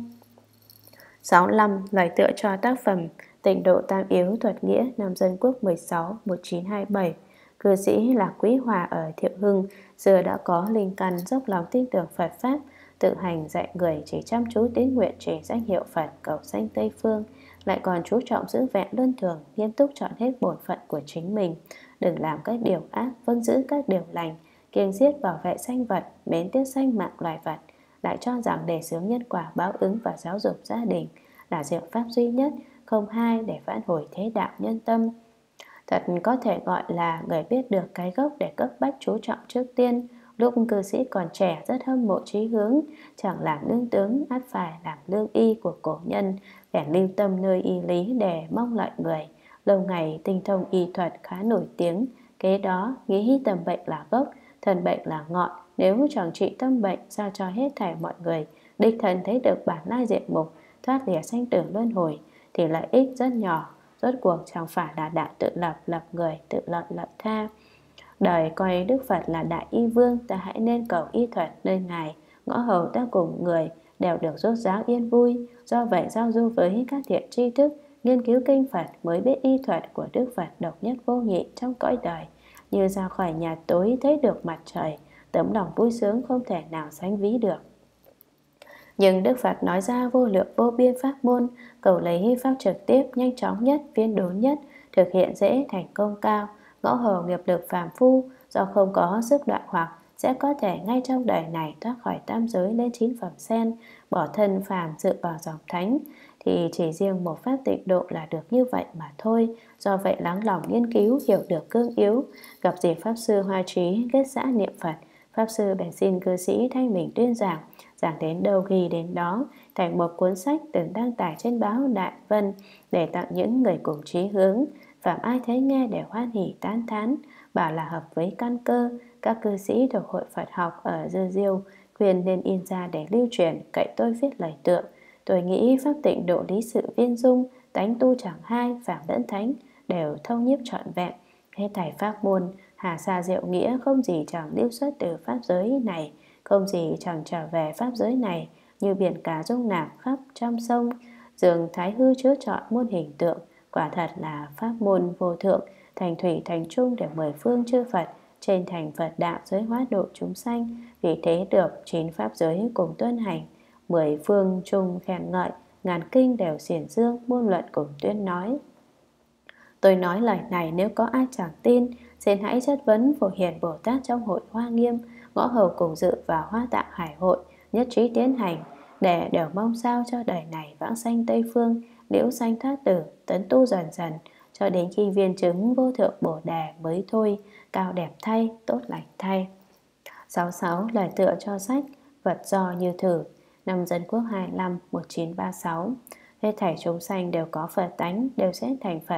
sáu mươi lăm. Lời tựa cho tác phẩm Tịnh độ tam yếu thuật nghĩa, năm Dân Quốc mười sáu, một nghìn chín trăm hai mươi bảy. Cư sĩ Lạc Quý Hòa ở Thiệu Hưng xưa đã có linh căn dốc lòng tin tưởng Phật Pháp, tự hành dạy người chỉ chăm chú tín nguyện chỉ danh hiệu Phật, cầu sanh Tây Phương, lại còn chú trọng giữ vẹn luân thường, nghiêm túc chọn hết bổn phận của chính mình, đừng làm các điều ác, vâng giữ các điều lành, kiêng giết bảo vệ sanh vật, mến tiếc sanh mạng loài vật, lại cho rằng đề xướng nhân quả báo ứng và giáo dục gia đình là diệu pháp duy nhất, không hai để vãn hồi thế đạo nhân tâm. Thật có thể gọi là người biết được cái gốc để cấp bách chú trọng trước tiên. Lúc cư sĩ còn trẻ rất hâm mộ chí hướng, chẳng làm lương tướng ắt phải làm lương y của cổ nhân, bèn lưu tâm nơi y lý để mong lợi người. Lâu ngày tinh thông y thuật khá nổi tiếng, kế đó nghĩ tâm bệnh là gốc, thân bệnh là ngọn. Nếu chẳng trị tâm bệnh, sao cho hết thảy mọi người đích thân thấy được bản lai diện mục, thoát lìa sanh tử luân hồi, thì lợi ích rất nhỏ. Rốt cuộc chẳng phải là đạo tự lập, lập người, tự lợi lợi tha. Đời coi Đức Phật là đại y vương, ta hãy nên cầu y thuật nơi Ngài. Ngõ hầu ta cùng người đều được rốt ráo yên vui. Do vậy giao du với các thiện tri thức, nghiên cứu kinh Phật mới biết y thuật của Đức Phật độc nhất vô nhị trong cõi đời. Như ra khỏi nhà tối thấy được mặt trời, tấm lòng vui sướng không thể nào sánh ví được. Nhưng Đức Phật nói ra vô lượng vô biên pháp môn, cầu lấy pháp trực tiếp, nhanh chóng nhất, viên đốn nhất, thực hiện dễ, thành công cao. Ngõ hầu nghiệp lực phàm phu, do không có sức đoạn hoặc, sẽ có thể ngay trong đời này thoát khỏi tam giới lên chín phẩm sen, bỏ thân phàm dự vào dòng thánh. Thì chỉ riêng một pháp tịnh độ là được như vậy mà thôi. Do vậy lắng lòng nghiên cứu, hiểu được cương yếu. Gặp dịp Pháp Sư Hoa Trí kết xã niệm Phật, Pháp Sư bèn xin cư sĩ thay mình tuyên giảng, giảng đến đâu ghi đến đó, thành một cuốn sách từng đăng tải trên báo Đại Vân để tặng những người cùng chí hướng. Phạm ai thấy nghe để hoan hỉ tán thán, bảo là hợp với căn cơ. Các cư sĩ thuộc hội Phật học ở Dư Diêu khuyên nên in ra để lưu truyền, cậy tôi viết lời tựa. Tôi nghĩ pháp tịnh độ lý sự viên dung, tánh tu chẳng hai, phạm lẫn thánh, đều thông nhiếp trọn vẹn. Hết thảy pháp môn, hà xa diệu nghĩa, không gì chẳng lưu xuất từ pháp giới này, không gì chẳng trở về pháp giới này, như biển cả dung nạp khắp trăm sông, dường thái hư chứa trọn muôn hình tượng. Quả thật là pháp môn vô thượng, thành thủy thành trung để mười phương chư Phật trên thành Phật đạo giới hóa độ chúng sanh. Vì thế được chín pháp giới cùng tuân hành, mười phương chung khen ngợi, ngàn kinh đều xiển dương, muôn luận cùng tuyên nói. Tôi nói lời này nếu có ai chẳng tin, xin hãy chất vấn Phổ Hiền Bồ Tát trong hội Hoa Nghiêm, ngõ hầu cùng dự vào Hoa Tạng Hải hội, nhất trí tiến hành, để đều mong sao cho đời này vãng sanh Tây Phương, liễu sanh thoát tử, tấn tu dần dần, cho đến khi viên chứng vô thượng Bồ Đề mới thôi, cao đẹp thay, tốt lành thay. sáu mươi sáu. Lời tựa cho sách Vật do như thử, năm Dân Quốc hai mươi lăm, một nghìn chín trăm ba mươi sáu. Hết thảy chúng sanh đều có Phật tánh, đều sẽ thành Phật.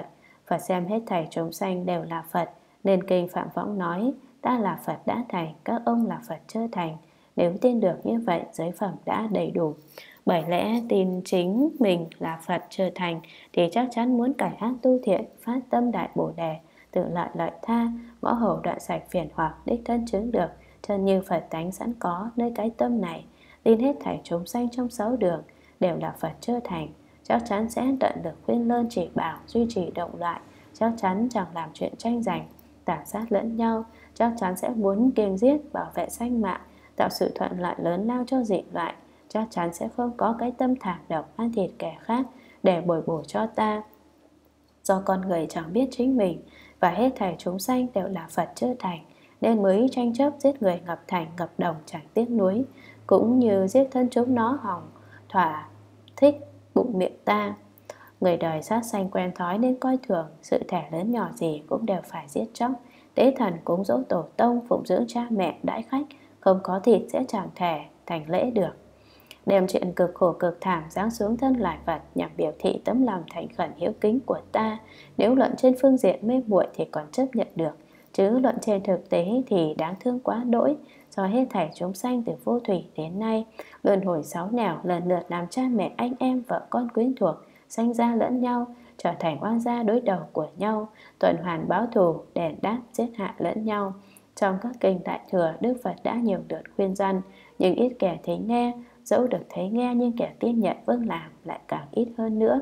Phật xem hết thảy chúng sanh đều là Phật, nên kinh Phạm Võng nói: ta là Phật đã thành, các ông là Phật chưa thành. Nếu tin được như vậy, giới phẩm đã đầy đủ. Bởi lẽ tin chính mình là Phật chưa thành thì chắc chắn muốn cải ác tu thiện, phát tâm đại bồ đề, tự lợi lợi tha, ngõ hầu đoạn sạch phiền hoặc, đích thân chứng được chân như Phật tánh sẵn có nơi cái tâm này. Tin hết thảy chúng sanh trong sáu đường đều là Phật chưa thành, chắc chắn sẽ tận lực khuyên lơn chỉ bảo, duy trì động loại, chắc chắn chẳng làm chuyện tranh giành, tàn sát lẫn nhau, chắc chắn sẽ muốn kiêng giết, bảo vệ sanh mạng, tạo sự thuận lợi lớn lao cho dị loại, chắc chắn sẽ không có cái tâm thảm độc ăn thịt kẻ khác để bồi bổ cho ta. Do con người chẳng biết chính mình và hết thảy chúng sanh đều là Phật chưa thành, nên mới tranh chấp giết người ngập thành ngập đồng chẳng tiếc nuối, cũng như giết thân chúng nó hỏng thỏa thích bụng miệng ta. Người đời sát sanh quen thói nên coi thường, sự thể lớn nhỏ gì cũng đều phải giết chóc. Tế thần cúng dỗ tổ tông, phụng dưỡng cha mẹ, đãi khách, không có thịt sẽ chẳng thể thành lễ được. Đem chuyện cực khổ cực thảm giáng xuống thân loài vật nhằm biểu thị tấm lòng thành khẩn hiếu kính của ta. Nếu luận trên phương diện mê muội thì còn chấp nhận được, chứ luận trên thực tế thì đáng thương quá đỗi. Do hết thảy chúng sanh từ vô thủy đến nay luân hồi sáu nẻo, lần lượt làm cha mẹ, anh em, vợ con, quyến thuộc, sanh ra lẫn nhau, trở thành oan gia đối đầu của nhau, tuần hoàn báo thù, đền đáp, giết hại lẫn nhau. Trong các kinh Đại Thừa, Đức Phật đã nhiều lượt khuyên răn, nhưng ít kẻ thấy nghe. Dẫu được thấy nghe nhưng kẻ tin nhận vâng làm lại càng ít hơn nữa.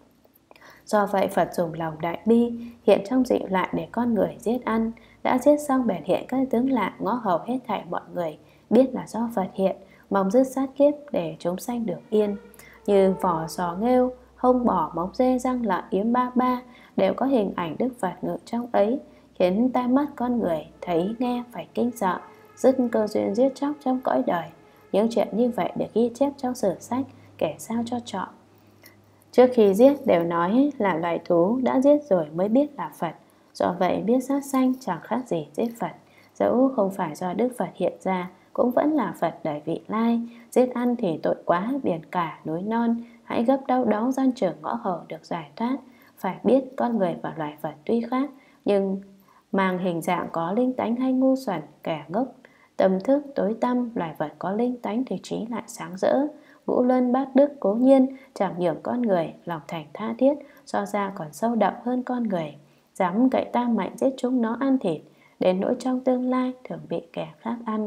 Do vậy Phật dùng lòng đại bi hiện trong dị loại để con người giết ăn. Đã giết xong bèn hiện các tướng lạ, ngõ hầu hết thảy mọi người biết là do Phật hiện, mong dứt sát kiếp để chúng sanh được yên. Như vỏ sò nghêu, hông bò, móng dê, răng lợn, yếm ba ba đều có hình ảnh Đức Phật ngự trong ấy, khiến tai mắt con người thấy nghe phải kinh sợ, dứt cơ duyên giết chóc trong cõi đời. Những chuyện như vậy được ghi chép trong sử sách kẻ sao cho chọn. Trước khi giết đều nói là loài thú, đã giết rồi mới biết là Phật. Do vậy biết sát sanh chẳng khác gì giết Phật. Dẫu không phải do Đức Phật hiện ra, cũng vẫn là Phật đời vị lai. Giết ăn thì tội quá, biển cả núi non, hãy gấp đau đớn gian trường ngõ hầu được giải thoát. Phải biết con người và loài vật tuy khác, nhưng mang hình dạng có linh tánh hay ngu xuẩn, kẻ ngốc, tâm thức tối tăm. Loài vật có linh tánh thì trí lại sáng rỡ. Ngũ luân bát đức cố nhiên chẳng nhường con người, lòng thành tha thiết so ra còn sâu đậm hơn con người. Dám cậy ta mạnh giết chúng nó ăn thịt, đến nỗi trong tương lai thường bị kẻ khác ăn.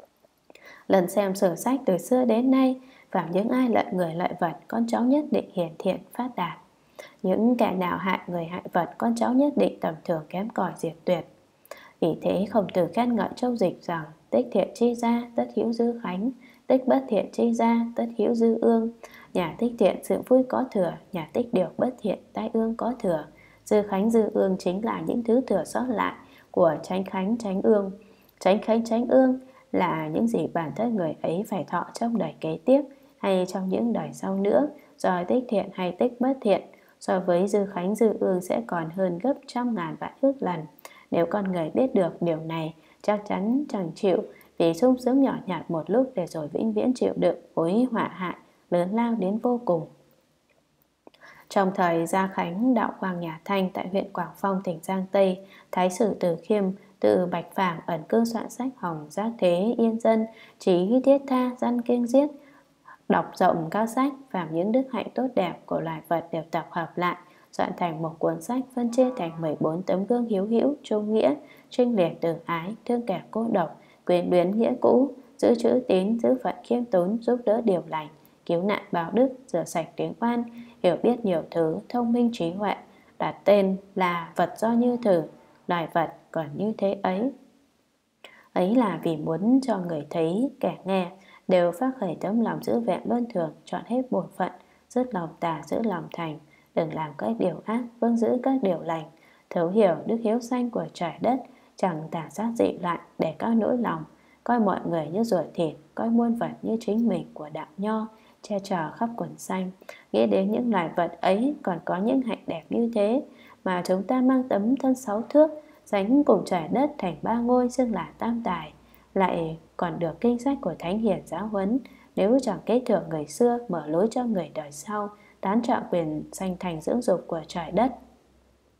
Lần xem sử sách từ xưa đến nay, phạm những ai lợi người lợi vật, con cháu nhất định hiển thiện phát đạt. Những kẻ nào hại người hại vật, con cháu nhất định tầm thường kém cỏi diệt tuyệt. Vì thế Khổng Tử khen ngợi Châu Dịch rằng: tích thiện chi ra, tất hữu dư khánh; tích bất thiện chi ra, tất hữu dư ương. Nhà tích thiện sự vui có thừa, nhà tích điều bất thiện tai ương có thừa. Dư khánh dư ương chính là những thứ thừa sót lại của chánh khánh chánh ương. Chánh khánh chánh ương là những gì bản thân người ấy phải thọ trong đời kế tiếp hay trong những đời sau nữa. Do tích thiện hay tích bất thiện, so với dư khánh dư ương sẽ còn hơn gấp trăm ngàn vạn ước lần. Nếu con người biết được điều này, chắc chắn chẳng chịu vì sung sướng nhỏ nhặt một lúc để rồi vĩnh viễn chịu đựng mối họa hại lớn lao đến vô cùng. Trong thời Gia Khánh đạo Quang Nhà Thanh tại huyện Quảng Phong, tỉnh Giang Tây, Thái sử Từ Khiêm từ Bạch Phảng ẩn cư soạn sách Hồng Giác Thế Yên Dân, trí thiết tha dân kiêng giết. Đọc rộng các sách, phàm những đức hạnh tốt đẹp của loài vật đều tập hợp lại, soạn thành một cuốn sách phân chia thành mười bốn tấm gương hiếu hữu, trung nghĩa, trinh liệt từ ái, thương kẻ cô độc, quyền luyến nghĩa cũ, giữ chữ tín, giữ phận khiêm tốn, giúp đỡ điều lành, cứu nạn báo đức, rửa sạch tiếng oan, hiểu biết nhiều thứ, thông minh trí huệ. Đặt tên là vật do như thử, loài vật còn như thế ấy. Ấy là vì muốn cho người thấy, kẻ nghe đều phát khởi tấm lòng giữ vẹn luân thường, chọn hết bổn phận, dứt lòng tà giữ lòng thành, đừng làm các điều ác, vâng giữ các điều lành, thấu hiểu đức hiếu sanh của trời đất, chẳng tà sát dị loại để cao nỗi lòng, coi mọi người như ruột thịt, coi muôn vật như chính mình của đạo nho, che chở khắp quần xanh. Nghĩ đến những loài vật ấy còn có những hạnh đẹp như thế, mà chúng ta mang tấm thân sáu thước, sánh cùng trời đất thành ba ngôi, xưng là tam tài, lại còn được kinh sách của Thánh Hiền giáo huấn. Nếu chẳng kế thừa người xưa, mở lối cho người đời sau, tán trọng quyền sanh thành dưỡng dục của trời đất,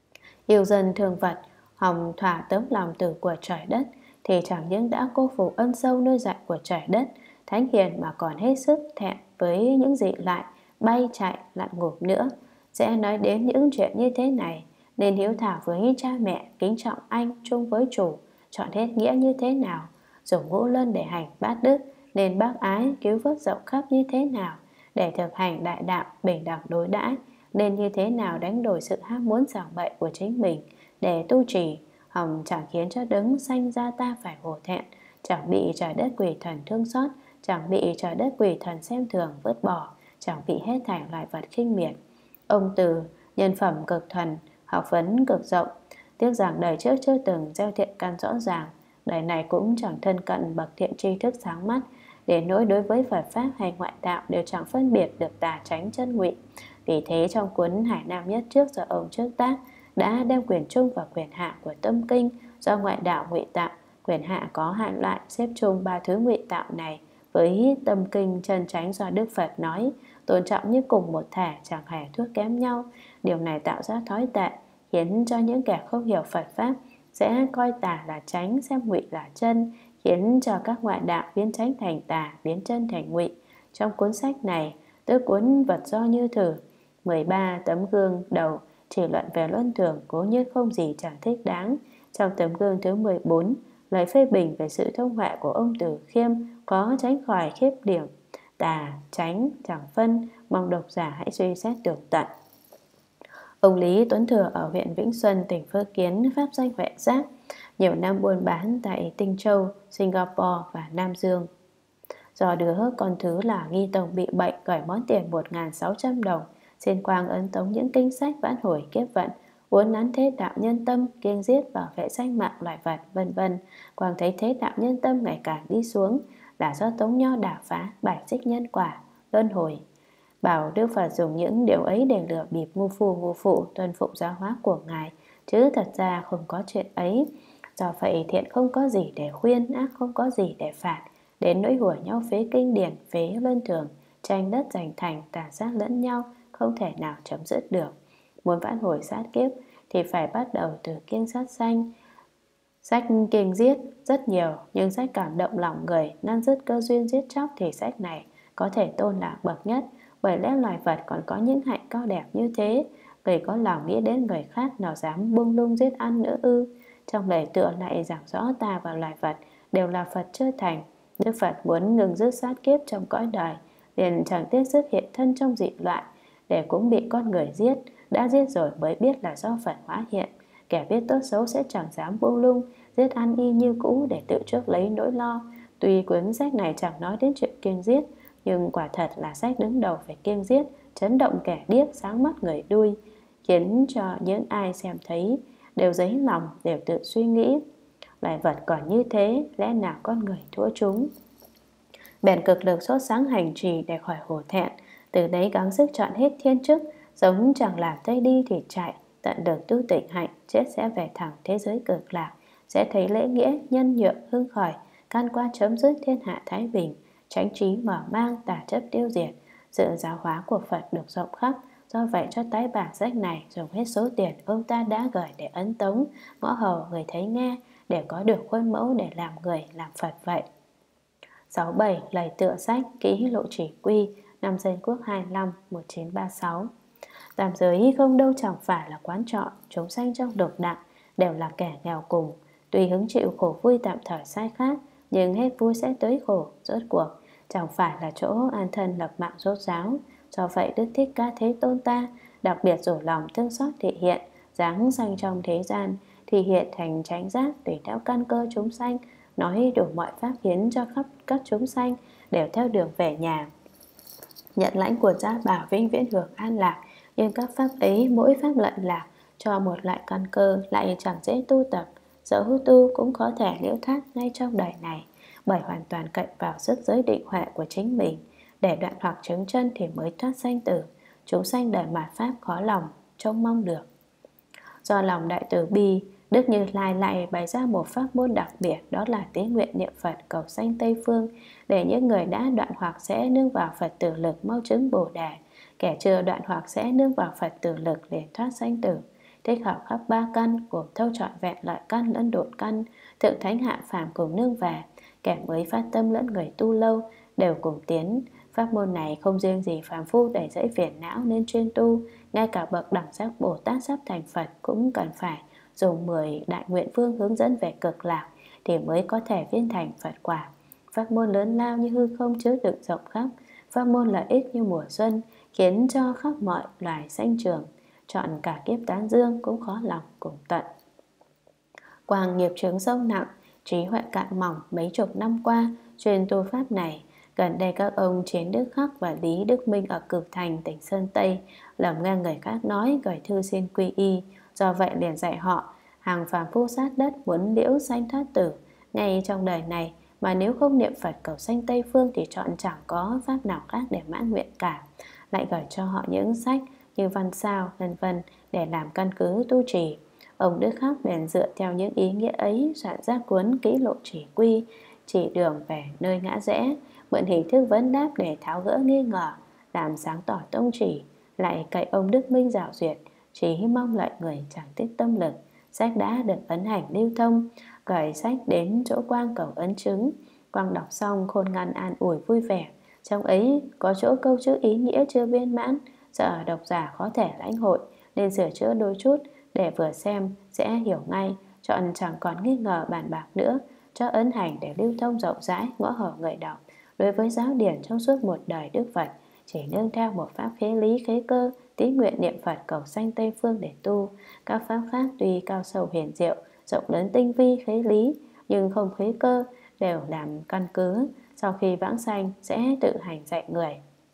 Yêu dân thương vật, hòng thỏa tấm lòng từ của trời đất, thì chẳng những đã cô phụ ân sâu nuôi dạy của trời đất, thánh hiền, mà còn hết sức thẹn với những dị loại bay chạy lặn ngụp nữa. Sẽ nói đến những chuyện như thế này, nên hiếu thảo với cha mẹ, kính trọng anh chung với chủ, chọn hết nghĩa như thế nào, dùng ngũ luân để hành bát đức, nên bác ái cứu vớt rộng khắp như thế nào, để thực hành đại đạo bình đẳng đối đãi, nên như thế nào đánh đổi sự ham muốn sảng bậy của chính mình để tu trì, hòng chẳng khiến cho đấng sanh ra ta phải hổ thẹn, chẳng bị trời đất quỷ thần thương xót, chẳng bị trời đất quỷ thần xem thường vứt bỏ, chẳng bị hết thảy loài vật khinh miệt. Ông Từ nhân phẩm cực thuần, học vấn cực rộng, tiếc rằng đời trước chưa từng gieo thiện căn rõ ràng, đời này cũng chẳng thân cận bậc thiện tri thức sáng mắt, để nỗi đối với Phật pháp hay ngoại đạo đều chẳng phân biệt được tà chánh chân ngụy. Vì thế trong cuốn Hải Nam Nhất Trước do ông trước tác đã đem quyền trung và quyền hạ của tâm kinh do ngoại đạo ngụy tạo. Quyền hạ có hai loại, xếp chung ba thứ ngụy tạo này với tâm kinh chân chánh do Đức Phật nói, tôn trọng như cùng một thể, chẳng hề thua kém nhau. Điều này tạo ra thói tệ, khiến cho những kẻ không hiểu Phật pháp sẽ coi tà là chánh, xem ngụy là chân, khiến cho các ngoại đạo biến chánh thành tà, biến chân thành ngụy. Trong cuốn sách này, tức cuốn Vật Do Như Thử, mười ba tấm gương đầu chỉ luận về luân thường, cố nhiên không gì chẳng thích đáng. Trong tấm gương thứ mười bốn, lời phê bình về sự thông huệ của ông Từ Khiêm có tránh khỏi khiếp điểm tà chánh chẳng phân, mong độc giả hãy suy xét tường tận. Ông Lý Tuấn Thừa ở huyện Vĩnh Xuân, tỉnh Phước Kiến, pháp danh Huệ Giác, nhiều năm buôn bán tại Tinh Châu, Singapore và Nam Dương. Do đứa con thứ là Nghi Tông bị bệnh, gửi món tiền một nghìn sáu trăm đồng, xin quang ấn tống những kinh sách vãn hồi kiếp vận, uốn nắn thế đạo nhân tâm, kiêng giết bảo vệ danh mạng loài vật, vân vân. Quang thấy thế đạo nhân tâm ngày càng đi xuống là do Tống Nho đả phá, bài xích nhân quả, luân hồi. Bảo Đức Phật dùng những điều ấy để lừa bịp ngu phu ngu phụ tuân phụng giáo hóa của Ngài, chứ thật ra không có chuyện ấy. Do vậy thiện không có gì để khuyên, ác không có gì để phạt, đến nỗi hùa nhau phế kinh điển, phế luân thường, tranh đất giành thành, tàn sát lẫn nhau, không thể nào chấm dứt được. Muốn vãn hồi sát kiếp thì phải bắt đầu từ kiêng sát sanh. Sách kiêng giết rất nhiều, nhưng sách cảm động lòng người, năn dứt cơ duyên giết chóc thì sách này có thể tôn là bậc nhất. Bởi lẽ loài vật còn có những hạnh cao đẹp như thế, người có lòng nghĩ đến người khác nào dám bung lung giết ăn nữa ư? Trong lời tựa lại giảng rõ ta và loài vật đều là Phật chưa thành. Đức Phật muốn ngừng dứt sát kiếp trong cõi đời, liền chẳng tiếc sức hiện thân trong dị loại, để cũng bị con người giết. Đã giết rồi mới biết là do Phật hóa hiện. Kẻ biết tốt xấu sẽ chẳng dám buông lung giết ăn y như cũ để tự chuốc lấy nỗi lo. Tuy cuốn sách này chẳng nói đến chuyện kiêng giết, nhưng quả thật là sách đứng đầu về kiêng giết, chấn động kẻ điếc, sáng mắt người đuôi, khiến cho những ai xem thấy đều dấy lòng, đều tự suy nghĩ, loài vật còn như thế, lẽ nào con người thua chúng. Bèn cực lực sốt sáng hành trì để khỏi hổ thẹn, từ đấy gắng sức chọn hết thiên chức, giống chẳng làm tay đi thì chạy, tận được tu tịnh hạnh, chết sẽ về thẳng thế giới cực lạc, sẽ thấy lễ nghĩa, nhân nhượng, hưng khởi, can qua chấm dứt thiên hạ thái bình, chánh trí mở mang, tà chấp tiêu diệt. Sự giáo hóa của Phật được rộng khắp, do vậy cho tái bản sách này dùng hết số tiền ông ta đã gửi để ấn tống, ngõ hầu người thấy nghe, để có được khuôn mẫu để làm người, làm Phật vậy. sáu mươi bảy. Lời tựa sách Ký Lộ Chỉ Quy, năm Dân Quốc hai mươi lăm, một nghìn chín trăm ba mươi sáu. Tam giới không đâu chẳng phải là quán trọ, chúng sanh trong lục đạo đều là kẻ nghèo cùng, tuy hứng chịu khổ vui tạm thời sai khác, nhưng hết vui sẽ tới khổ, rốt cuộc chẳng phải là chỗ an thân lập mạng rốt ráo. Do vậy Đức Thích Ca Thế Tôn ta đặc biệt rủ lòng thương xót thị hiện, giáng sanh trong thế gian, thì hiện thành chánh giác, tùy theo căn cơ chúng sanh, nói đủ mọi pháp khiến cho khắp các chúng sanh đều theo đường về nhà, nhận lãnh của gia bảo vĩnh viễn hưởng an lạc. Nhưng các pháp ấy mỗi pháp lận lạc, cho một loại căn cơ lại chẳng dễ tu tập, dẫu tu cũng có thể liễu thác ngay trong đời này, bởi hoàn toàn cậy vào sức giới định huệ của chính mình. Để đoạn hoặc chứng chân thì mới thoát sanh tử, chúng sanh đời mạt pháp khó lòng trông mong được. Do lòng đại từ bi, Đức Như Lai lại bày ra một pháp môn đặc biệt, đó là tế nguyện niệm Phật cầu sanh Tây Phương, để những người đã đoạn hoặc sẽ nương vào Phật tử lực mau chứng Bồ Đề, kẻ chưa đoạn hoặc sẽ nương vào Phật tử lực để thoát sanh tử. thích hợp khắp ba căn, gồm thâu trọn vẹn lợi căn lẫn độn căn, thượng thánh hạ phàm cùng nương về, kẻ mới phát tâm lẫn người tu lâu đều cùng tiến. Pháp môn này không riêng gì phàm phu đầy dẫy phiền não nên chuyên tu, ngay cả bậc đẳng giác Bồ Tát sắp thành Phật cũng cần phải dùng mười đại nguyện phương hướng dẫn về cực lạc thì mới có thể viên thành Phật quả. Pháp môn lớn lao như hư không chứa đựng rộng khắp, pháp môn lợi ích như mùa xuân, khiến cho khắp mọi loài sanh trường, chọn cả kiếp tán dương cũng khó lòng cùng tận. Quang nghiệp chướng sâu nặng, trí huệ cạn mỏng mấy chục năm qua chuyên tu pháp này. Gần đây các ông Chiến Đức Khắc và Lý Đức Minh ở Cửu Thành, tỉnh Sơn Tây lầm nghe người khác nói gửi thư xin quy y, do vậy liền dạy họ hàng phàm phu sát đất muốn liễu sanh thoát tử ngay trong đời này, mà nếu không niệm Phật cầu sanh Tây Phương thì chọn chẳng có pháp nào khác để mãn nguyện cả. Lại gửi cho họ những sách như văn sao vân vân để làm căn cứ tu trì. Ông Đức Khắc bèn dựa theo những ý nghĩa ấy soạn ra cuốn Kỹ Lộ Chỉ Quy, chỉ đường về nơi ngã rẽ, mượn hình thức vấn đáp để tháo gỡ nghi ngờ, làm sáng tỏ tông chỉ. Lại cậy ông Đức Minh giảo duyệt, chỉ mong lợi người chẳng tiếc tâm lực. Sách đã được ấn hành lưu thông, gửi sách đến chỗ Quang cầu ấn chứng. Quang đọc xong khôn ngoan an ủi vui vẻ. Trong ấy có chỗ câu chữ ý nghĩa chưa viên mãn, sợ độc giả khó thể lãnh hội, nên sửa chữa đôi chút để vừa xem sẽ hiểu ngay, chọn chẳng còn nghi ngờ bàn bạc nữa, cho ấn hành để lưu thông rộng rãi ngõ hở người đọc. Đối với giáo điển trong suốt một đời Đức Phật, chỉ nương theo một pháp khế lý khế cơ, tí nguyện niệm Phật cầu sanh Tây Phương để tu. Các pháp khác tuy cao sâu huyền diệu, rộng lớn tinh vi khế lý, nhưng không khế cơ, đều làm căn cứ, sau khi vãng sanh sẽ tự hành dạy người.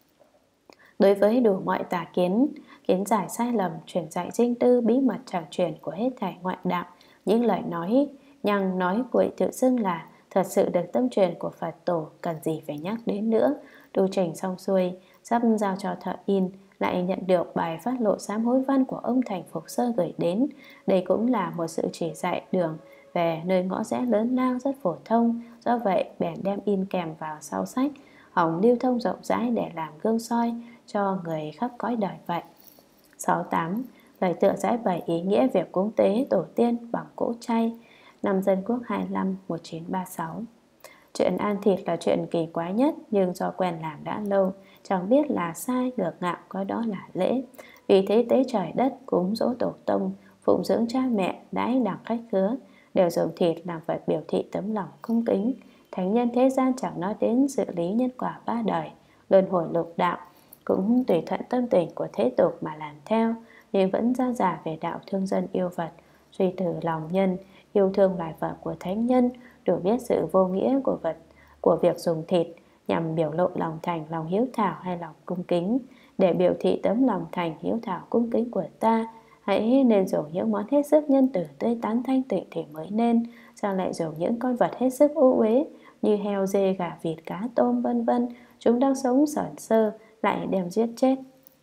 Đối với đủ mọi tà kiến, kiến giải sai lầm, truyền dạy riêng tư, bí mật chẳng truyền của hết thảy ngoại đạo, những lời nói nhằng nói cuội tự xưng là thật sự được tâm truyền của Phật tổ, cần gì phải nhắc đến nữa. Tu trình xong xuôi, sắp giao cho thợ in, lại nhận được bài phát lộ sám hối văn của ông Thành Phục Sơ gửi đến. Đây cũng là một sự chỉ dạy đường về nơi ngõ rẽ lớn lao rất phổ thông, do vậy bèn đem in kèm vào sau sách, hỏng lưu thông rộng rãi để làm gương soi cho người khắp cõi đời vậy. sáu tám. Lời tựa giải bày ý nghĩa việc cúng tế tổ tiên bằng cỗ chay. Năm Dân Quốc hai mươi lăm một nghìn chín trăm ba mươi sáu. Chuyện ăn thịt là chuyện kỳ quái nhất, nhưng do quen làm đã lâu, chẳng biết là sai ngược ngạo coi đó là lễ. Vì thế tế trời đất, cúng dỗ tổ tông, phụng dưỡng cha mẹ, đãi đẳng khách khứa, đều dùng thịt làm vật biểu thị tấm lòng cung kính. Thánh nhân thế gian chẳng nói đến xử lý nhân quả ba đời, luân hồi lục đạo, cũng tùy thuận tâm tình của thế tục mà làm theo, nhưng vẫn ra giả về đạo thương dân yêu vật, suy từ lòng nhân, yêu thương loài vật của thánh nhân, đủ biết sự vô nghĩa của vật của việc dùng thịt nhằm biểu lộ lòng thành, lòng hiếu thảo hay lòng cung kính. Để biểu thị tấm lòng thành, hiếu thảo, cung kính của ta, hãy nên dùng những món hết sức nhân tử, tươi tắn, thanh tịnh thì mới nên. Sao lại dùng những con vật hết sức ô uế như heo, dê, gà, vịt, cá, tôm vân vân, chúng đang sống sởn sơ lại đem giết chết.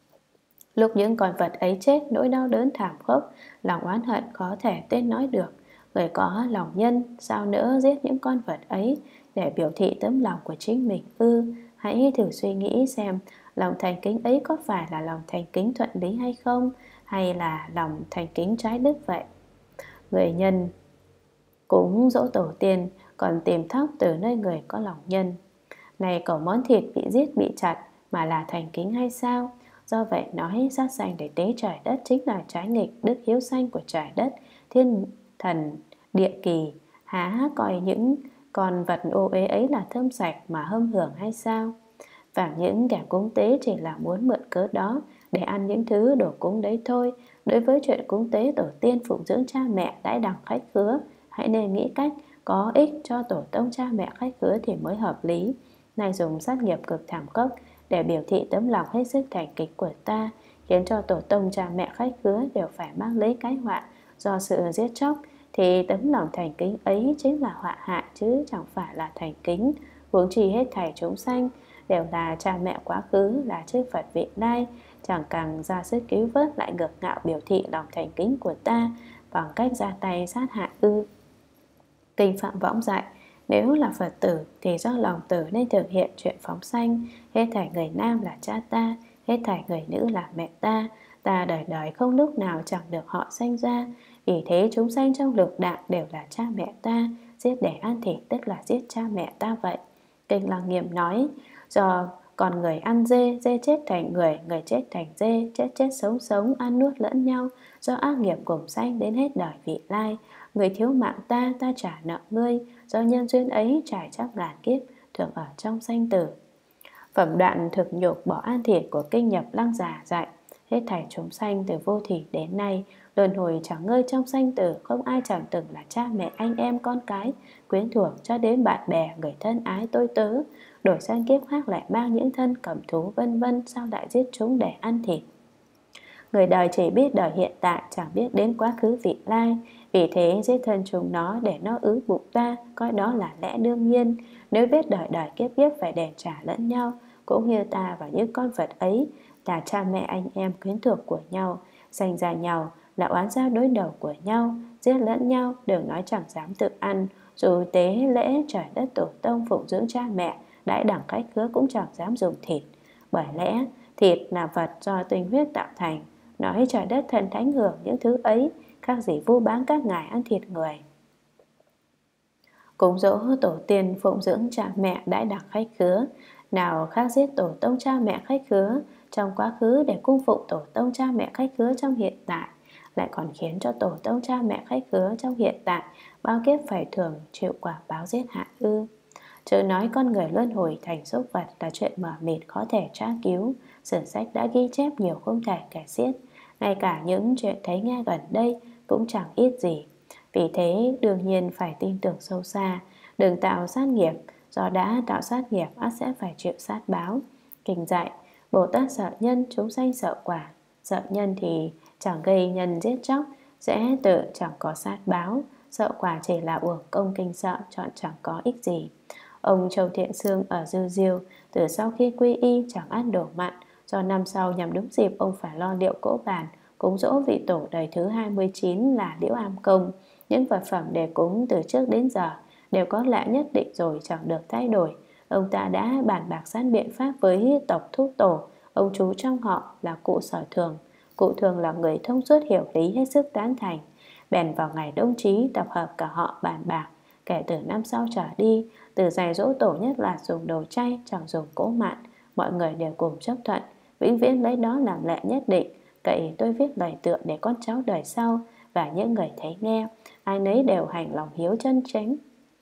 Lúc những con vật ấy chết, nỗi đau đớn thảm khốc, lòng oán hận có thể tên nói được. Người có lòng nhân sao nỡ giết những con vật ấy để biểu thị tấm lòng của chính mình ư? Hãy thử suy nghĩ xem lòng thành kính ấy có phải là lòng thành kính thuận lý hay không, hay là lòng thành kính trái đức vậy? Người nhân cúng dỗ tổ tiên còn tìm thóc từ nơi người có lòng nhân. Này cẩu, món thịt bị giết bị chặt mà là thành kính hay sao? Do vậy nói sát sanh để tế trời đất chính là trái nghịch đức hiếu sanh của trời đất, thiên thần địa kỳ. Há coi những con vật ô uế ấy là thơm sạch mà hâm hưởng hay sao? Và những kẻ cúng tế chỉ là muốn mượn cớ đó để ăn những thứ đồ cúng đấy thôi. Đối với chuyện cúng tế tổ tiên, phụng dưỡng cha mẹ, đãi đẳng khách khứa, hãy nên nghĩ cách có ích cho tổ tông cha mẹ khách khứa thì mới hợp lý. Này dùng sát nghiệp cực thảm khốc để biểu thị tấm lòng hết sức thành kính của ta, khiến cho tổ tông cha mẹ khách khứa đều phải mang lấy cái họa do sự giết chóc, thì tấm lòng thành kính ấy chính là họa hại chứ chẳng phải là thành kính. Huống chi hết thảy chúng sanh đều là cha mẹ quá khứ, là chư Phật vị lai, chẳng càng ra sức cứu vớt lại ngược ngạo biểu thị lòng thành kính của ta bằng cách ra tay sát hại ư? Kinh Phạm Võng dạy, nếu là Phật tử thì do lòng tử nên thực hiện chuyện phóng sanh. Hết thảy người nam là cha ta, hết thảy người nữ là mẹ ta, Ta đời đời không lúc nào chẳng được họ sanh ra, vì thế chúng sanh trong lục đạo đều là cha mẹ ta, giết để ăn thịt tức là giết cha mẹ ta vậy. Kinh Lăng Nghiêm nói, do còn người ăn dê, dê chết thành người, người chết thành dê, chết chết sống sống, ăn nuốt lẫn nhau, do ác nghiệp cùng sanh đến hết đời vị lai. Người thiếu mạng ta, ta trả nợ ngươi, do nhân duyên ấy trải trăm ngàn kiếp, thường ở trong sanh tử. Phẩm đoạn thực nhục bỏ ăn thịt của kinh Nhập Lăng Già dạy, hết thảy chúng sanh từ vô thủy đến nay, luân hồi chẳng ngơi trong sanh tử, không ai chẳng từng là cha mẹ, anh em, con cái, quyến thuộc cho đến bạn bè, người thân ái tôi tớ. Đổi sang kiếp khác lại mang những thân cầm thú vân vân, sao lại giết chúng để ăn thịt? Người đời chỉ biết đời hiện tại, chẳng biết đến quá khứ vị lai, vì thế giết thân chúng nó để nó ứ bụng ta, coi đó là lẽ đương nhiên. Nếu biết đời đời kiếp kiếp phải đền trả lẫn nhau, cũng như ta và những con vật ấy là cha mẹ anh em quyến thuộc của nhau, sanh ra nhau là oán gia đối đầu của nhau, giết lẫn nhau, đừng nói chẳng dám tự ăn, dù tế lễ trời đất tổ tông phụng dưỡng cha mẹ, đãi đẳng khách khứa cũng chẳng dám dùng thịt. Bởi lẽ thịt là vật do tinh huyết tạo thành, nói trời đất thần thánh hưởng những thứ ấy, khác gì vu báng các ngài ăn thịt người. Cúng dỗ tổ tiên phụng dưỡng cha mẹ đãi đẳng khách khứa, nào khác giết tổ tông cha mẹ khách khứa trong quá khứ để cung phụng tổ tông cha mẹ khách khứa trong hiện tại, lại còn khiến cho tổ tông cha mẹ khách khứa trong hiện tại bao kiếp phải thường chịu quả báo giết hại ư? Chớ nói con người luân hồi thành súc vật là chuyện mờ mịt khó thể tra cứu, sử sách đã ghi chép nhiều không thể kể xiết, ngay cả những chuyện thấy nghe gần đây cũng chẳng ít gì. Vì thế đương nhiên phải tin tưởng sâu xa, đừng tạo sát nghiệp, do đã tạo sát nghiệp ắt sẽ phải chịu sát báo. Kinh dạy, Bồ Tát sợ nhân, chúng sanh sợ quả. Sợ nhân thì chẳng gây nhân giết chóc, sẽ tự chẳng có sát báo. Sợ quả chỉ là uổng công kinh sợ, chọn chẳng có ích gì. Ông Châu Thiện Sương ở Dư Diêu, từ sau khi quy y chẳng ăn đổ mặn, do năm sau nhằm đúng dịp ông phải lo liệu cỗ bàn, cúng dỗ vị tổ đời thứ hai mươi chín là Liễu Am Công. Những vật phẩm để cúng từ trước đến giờ đều có lẽ nhất định rồi, chẳng được thay đổi. Ông ta đã bàn bạc sẵn biện pháp với tộc thúc tổ. Ông chú trong họ là cụ Sở Thường. Cụ Thường là người thông suốt hiểu lý, hết sức tán thành. Bèn vào ngày đông chí tập hợp cả họ bàn bạc, kể từ năm sau trở đi, từ ngày dỗ tổ nhất là dùng đồ chay, chẳng dùng cỗ mặn. Mọi người đều cùng chấp thuận, vĩnh viễn lấy đó làm lệ nhất định. Cậy tôi viết lời tựa để con cháu đời sau và những người thấy nghe, ai nấy đều hành lòng hiếu chân chánh.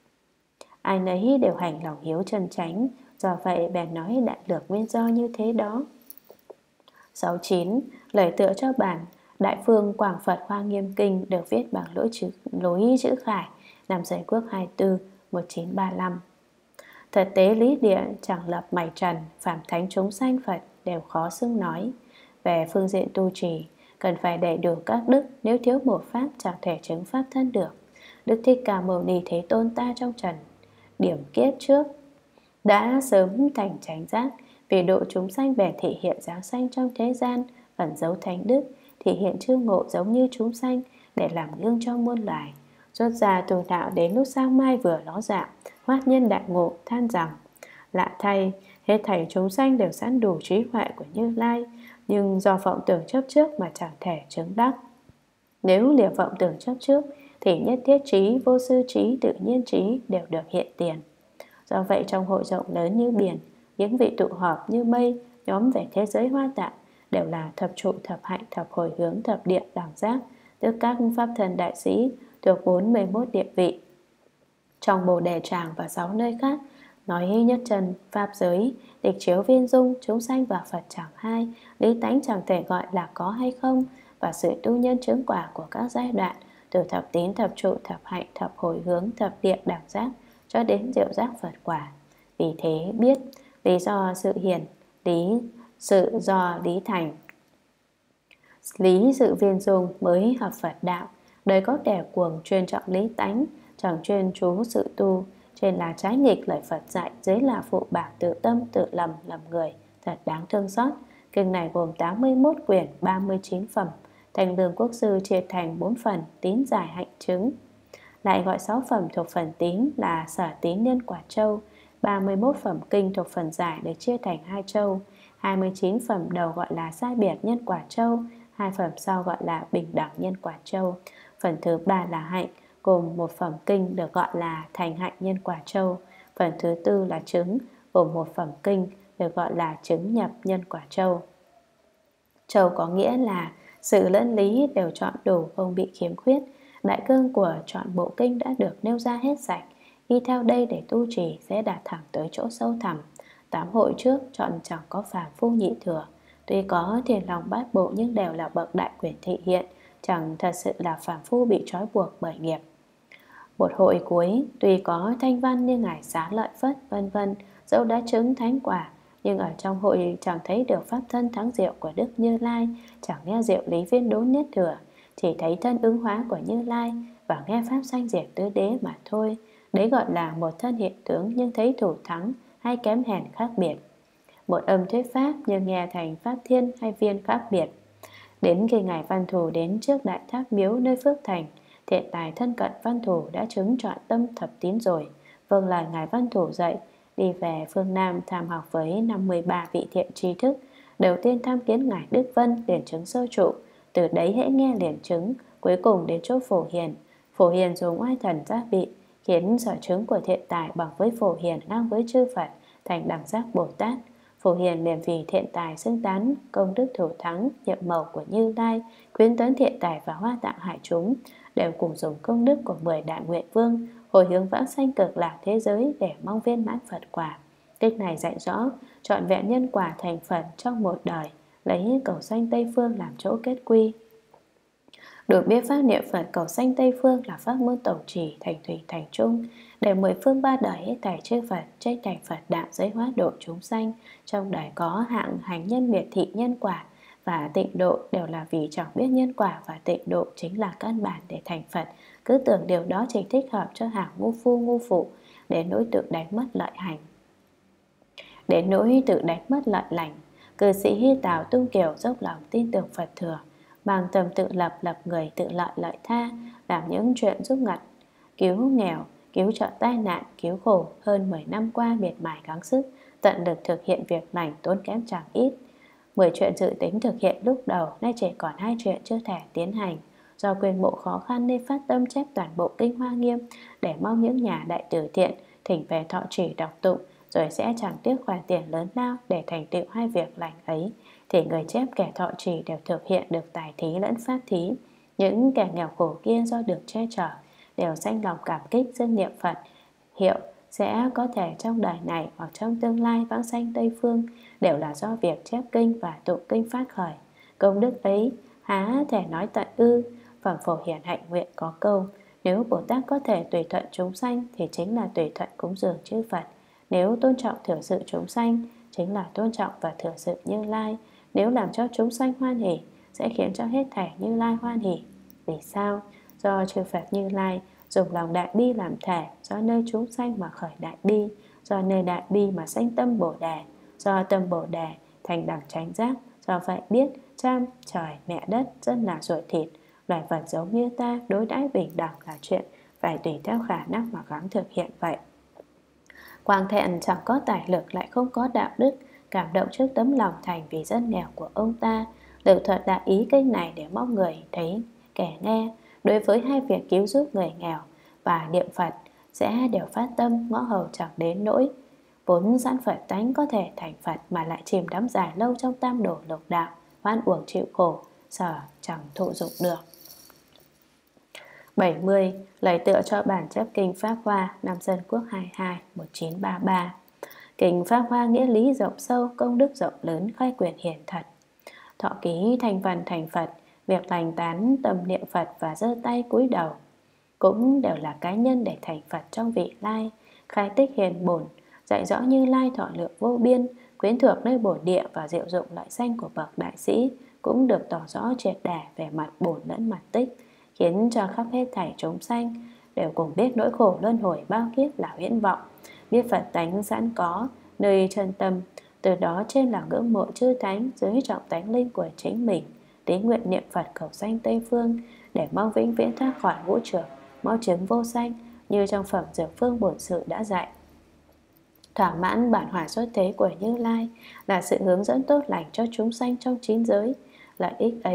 Ai nấy đều hành lòng hiếu chân chánh, do vậy bèn nói đại lược nguyên do như thế đó. Sáu chín. Lời tựa cho bản Đại Phương Quảng Phật Hoa Nghiêm Kinh được viết bằng lỗi chữ, lối chữ khải, năm Dân Quốc hai mươi tư, một nghìn chín trăm ba mươi lăm. Thật tế lý địa chẳng lập mảy trần, phàm thánh chúng sanh Phật đều khó xưng nói. Về phương diện tu trì, cần phải đầy đủ các đức, nếu thiếu một pháp chẳng thể chứng pháp thân được. Đức Thích Ca Mâu Ni Thế Tôn ta trong trần điểm kiếp trước đã sớm thành chánh giác, vì độ chúng sanh bèn thị hiện giáng sanh trong thế gian, ẩn dấu thánh đức, thị hiện chư ngộ giống như chúng sanh để làm gương cho muôn loài. Rốt ra tu đạo đến lúc sang mai vừa ló dạng, hoát nhân đại ngộ than rằng: lạ thay, hết thảy chúng sanh đều sẵn đủ trí huệ của Như Lai, nhưng do vọng tưởng chấp trước mà chẳng thể chứng đắc. Nếu liệt vọng tưởng chấp trước thì nhất thiết trí, vô sư trí, tự nhiên trí đều được hiện tiền. Do vậy trong hội rộng lớn như biển, những vị tụ họp như mây, nhóm về thế giới hoa tạng đều là thập trụ, thập hạnh, thập hồi hướng, thập địa đẳng giác, tức các pháp thần đại sĩ thuộc bốn mươi mốt địa vị. Trong Bồ Đề Tràng và sáu nơi khác nói nhất chân, pháp giới, địch chiếu viên dung, chúng sanh và Phật chẳng hai, lý tánh chẳng thể gọi là có hay không, và sự tu nhân chứng quả của các giai đoạn từ thập tín, thập trụ, thập hạnh, thập hồi hướng, thập địa đẳng giác cho đến diệu giác Phật quả. Vì thế biết lý do sự hiển, lý sự do lý thành, lý sự viên dung mới hợp Phật đạo. Đời có kẻ cuồng chuyên trọng lý tánh, chẳng chuyên chú sự tu, trên là trái nghịch lời Phật dạy, dưới là phụ bạc tự tâm tự lầm lầm người, thật đáng thương xót. Kinh này gồm tám mươi mốt quyển, ba mươi chín phẩm. Thành Lương Quốc Sư chia thành bốn phần: tín, giải, hạnh, chứng. Lại gọi sáu phẩm thuộc phần tín là Sở Tín Nhân Quả Châu. ba mươi mốt phẩm kinh thuộc phần giải được chia thành hai châu. hai mươi chín phẩm đầu gọi là Sai Biệt Nhân Quả Châu. hai phẩm sau gọi là bình đẳng nhân quả châu. Phần thứ ba là hạnh, gồm một phẩm kinh được gọi là thành hạnh nhân quả châu. Phần thứ tư là chứng, gồm một phẩm kinh được gọi là chứng nhập nhân quả châu. Châu có nghĩa là sự lẫn lý đều chọn đủ, không bị khiếm khuyết. Đại cương của chọn bộ kinh đã được nêu ra hết sạch. Y theo đây để tu trì sẽ đạt thẳng tới chỗ sâu thẳm. Tám hội trước chọn chẳng có phàm phu nhị thừa. Tuy có thiền lòng bát bộ nhưng đều là bậc đại quyền thị hiện, chẳng thật sự là phàm phu bị trói buộc bởi nghiệp. Một hội cuối tuy có thanh văn như ngài Xá Lợi Phất vân vân, dẫu đã chứng thánh quả, nhưng ở trong hội chẳng thấy được pháp thân thắng diệu của Đức Như Lai, chẳng nghe diệu lý viên đốn nhất thừa, chỉ thấy thân ứng hóa của Như Lai và nghe pháp sanh diệt tứ đế mà thôi. Đấy gọi là một thân hiện tướng nhưng thấy thủ thắng hay kém hèn khác biệt. Một âm thuyết pháp nhưng nghe thành pháp thiên hay viên khác biệt. Đến khi ngài Văn Thù đến trước Đại Tháp Miếu nơi Phước Thành, thiện tài thân cận Văn Thù đã chứng trọn tâm thập tín rồi, vâng lời ngài Văn Thù dạy, đi về phương Nam tham học với năm mươi ba vị thiện tri thức. Đầu tiên tham kiến ngài Đức Vân, liền chứng sơ trụ, từ đấy hễ nghe liền chứng, cuối cùng đến chỗ Phổ Hiền. Phổ Hiền dùng oai thần giác vị, khiến sở chứng của thiện tài bằng với Phổ Hiền ngang với chư Phật, thành đẳng giác Bồ Tát. Phổ Hiền liền vì thiện tài xưng tán công đức thủ thắng nhiệm màu của Như Lai, khuyến tấn thiện tài và Hoa Tạng hải chúng, đều cùng dùng công đức của mười đại nguyện vương hồi hướng vãng sanh cực lạc thế giới để mong viên mãn Phật quả. Kinh này dạy rõ trọn vẹn nhân quả thành Phật trong một đời, lấy cầu sanh Tây Phương làm chỗ kết quy. Được biết pháp niệm Phật cầu sanh Tây Phương là pháp môn tổng trì thành thủy thành trung, để mười phương ba đời hết thảy chư Phật tranh thành Phật đạo giới hóa độ chúng sanh. Trong đời có hạng hành nhân miệt thị nhân quả và tịnh độ đều là vì chẳng biết nhân quả, và tịnh độ chính là căn bản để thành Phật. Cứ tưởng điều đó chỉ thích hợp cho hạng ngu phu ngu phụ, đến nỗi tự đánh mất lợi hành, đến nỗi tự đánh mất lợi lành. Cư sĩ Hy Tào Tung Kiều dốc lòng tin tưởng Phật thừa, mang tâm tự lập, lập người, tự lợi lợi tha, làm những chuyện giúp ngặt, cứu nghèo, cứu trợ tai nạn, cứu khổ. Hơn mười năm qua miệt mài gắng sức, tận lực thực hiện việc lành, tốn kém chẳng ít. Mười chuyện dự tính thực hiện lúc đầu, nay chỉ còn hai chuyện chưa thể tiến hành. Do quyền mộ khó khăn nên phát tâm chép toàn bộ kinh Hoa Nghiêm, để mong những nhà đại từ thiện thỉnh về thọ trì đọc tụng, rồi sẽ chẳng tiếc khoản tiền lớn lao để thành tựu hai việc lành ấy. Thì người chép kẻ thọ trì đều thực hiện được tài thí lẫn pháp thí. Những kẻ nghèo khổ kia do được che chở đều sanh lòng cảm kích dâng niệm Phật hiệu, sẽ có thể trong đời này hoặc trong tương lai vãng sanh Tây Phương, đều là do việc chép kinh và tụng kinh phát khởi. Công đức ấy há thể nói tận ư? Phẩm Phổ Hiền hạnh nguyện có câu: nếu Bồ Tát có thể tùy thuận chúng sanh thì chính là tùy thuận cúng dường chư Phật. Nếu tôn trọng thừa sự chúng sanh chính là tôn trọng và thừa sự Như Lai. Nếu làm cho chúng sanh hoan hỷ sẽ khiến cho hết thảy Như Lai hoan hỷ. Vì sao? Do chư Phật Như Lai dùng lòng đại bi làm thể, do nơi chúng sanh mà khởi đại bi, do nơi đại bi mà sanh tâm Bồ Đề, do tâm Bồ Đề thành đẳng chánh giác. Do vậy biết cha trời mẹ đất dân là ruột thịt, loài vật giống như ta, đối đãi bình đẳng là chuyện phải tùy theo khả năng mà gắng thực hiện vậy. Quang Thẹn chẳng có tài lực lại không có đạo đức, cảm động trước tấm lòng thành vì dân nghèo của ông ta, lực thuật đại ý kinh này để mong người thấy kẻ nghe. Đối với hai việc cứu giúp người nghèo và niệm Phật sẽ đều phát tâm ngõ hầu chẳng đến nỗi vốn sẵn Phật tánh có thể thành Phật, mà lại chìm đắm dài lâu trong tam đổ lục đạo, oan uổng chịu khổ, sở chẳng thụ dụng được. bảy mươi. Lời tựa cho bản chép kinh Pháp Hoa năm Dân Quốc hai mươi hai một nghìn chín trăm ba mươi ba. Kinh Pháp Hoa nghĩa lý rộng sâu, công đức rộng lớn, khai quyền hiển thật. Thọ ký thành văn thành Phật, việc lành tán tâm niệm Phật và giơ tay cúi đầu cũng đều là cá nhân để thành Phật trong vị lai. Khai tích hiền bổn, dạy rõ Như Lai thọ lượng vô biên, quyến thuộc nơi bổn địa và diệu dụng lợi danh của bậc đại sĩ, cũng được tỏ rõ triệt để về mặt bổn lẫn mặt tích, khiến cho khắp hết thảy chúng sanh đều cùng biết nỗi khổ luân hồi bao kiếp là huyễn vọng, biết Phật tánh sẵn có nơi chân tâm. Từ đó trên là ngưỡng mộ chư thánh, dưới trọng tánh linh của chính mình, tín nguyện niệm Phật cầu sanh Tây Phương, để mong vĩnh viễn thoát khỏi ngũ trược, mau chứng vô sanh, như trong phẩm Dược Phương Bổn Sự đã dạy. Thỏa mãn bản hỏa xuất thế của Như Lai là sự hướng dẫn tốt lành cho chúng sanh trong chín giới. Lợi ích ấy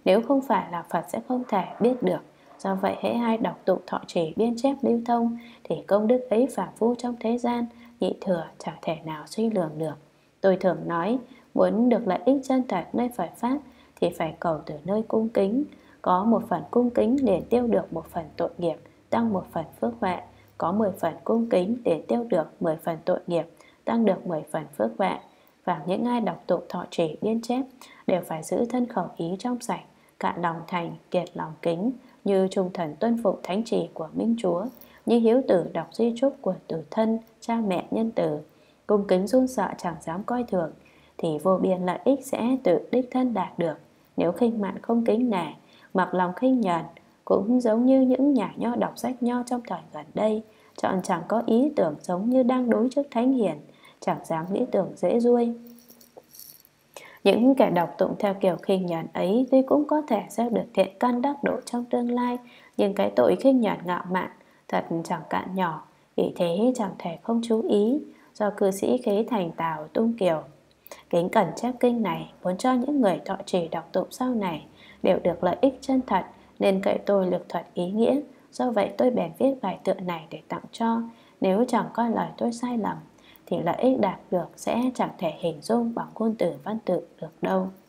nếu không phải là Phật sẽ không thể biết được. Do vậy hễ ai đọc tụng thọ trì biên chép lưu thông thì công đức ấy phàm phu trong thế gian nhị thừa chẳng thể nào suy lường được. Tôi thường nói, muốn được lợi ích chân thật nơi Phật Pháp thì phải cầu từ nơi cung kính. Có một phần cung kính để tiêu được một phần tội nghiệp, tăng một phần phước huệ. Có mười phần cung kính để tiêu được mười phần tội nghiệp, tăng được mười phần phước huệ. Và những ai đọc tụng thọ trì biên chép đều phải giữ thân khẩu ý trong sạch, cạn lòng thành, kiệt lòng kính, như trung thần tuân phụng thánh chỉ của Minh Chúa, như hiếu tử đọc di chúc của tử thân, cha mẹ nhân tử, cung kính run sợ chẳng dám coi thường, thì vô biên lợi ích sẽ tự đích thân đạt được. Nếu khinh mạn không kính nể, mặc lòng khinh nhờn, cũng giống như những nhà nho đọc sách nho trong thời gần đây, chọn chẳng có ý tưởng giống như đang đối trước thánh hiền, chẳng dám nghĩ tưởng dễ ruôi. Những kẻ đọc tụng theo kiểu khinh nhờn ấy tuy cũng có thể gieo được thiện căn đắc độ trong tương lai, nhưng cái tội khinh nhờn ngạo mạn thật chẳng cạn nhỏ, vì thế chẳng thể không chú ý, do cư sĩ khế thành Tào tung kiều. Kính cẩn chép kinh này muốn cho những người thọ trì đọc tụng sau này đều được lợi ích chân thật, nên cậy tôi lược thuật ý nghĩa. Do vậy tôi bèn viết bài tựa này để tặng cho. Nếu chẳng coi lời tôi sai lầm thì lợi ích đạt được sẽ chẳng thể hình dung bằng ngôn từ văn tự được đâu.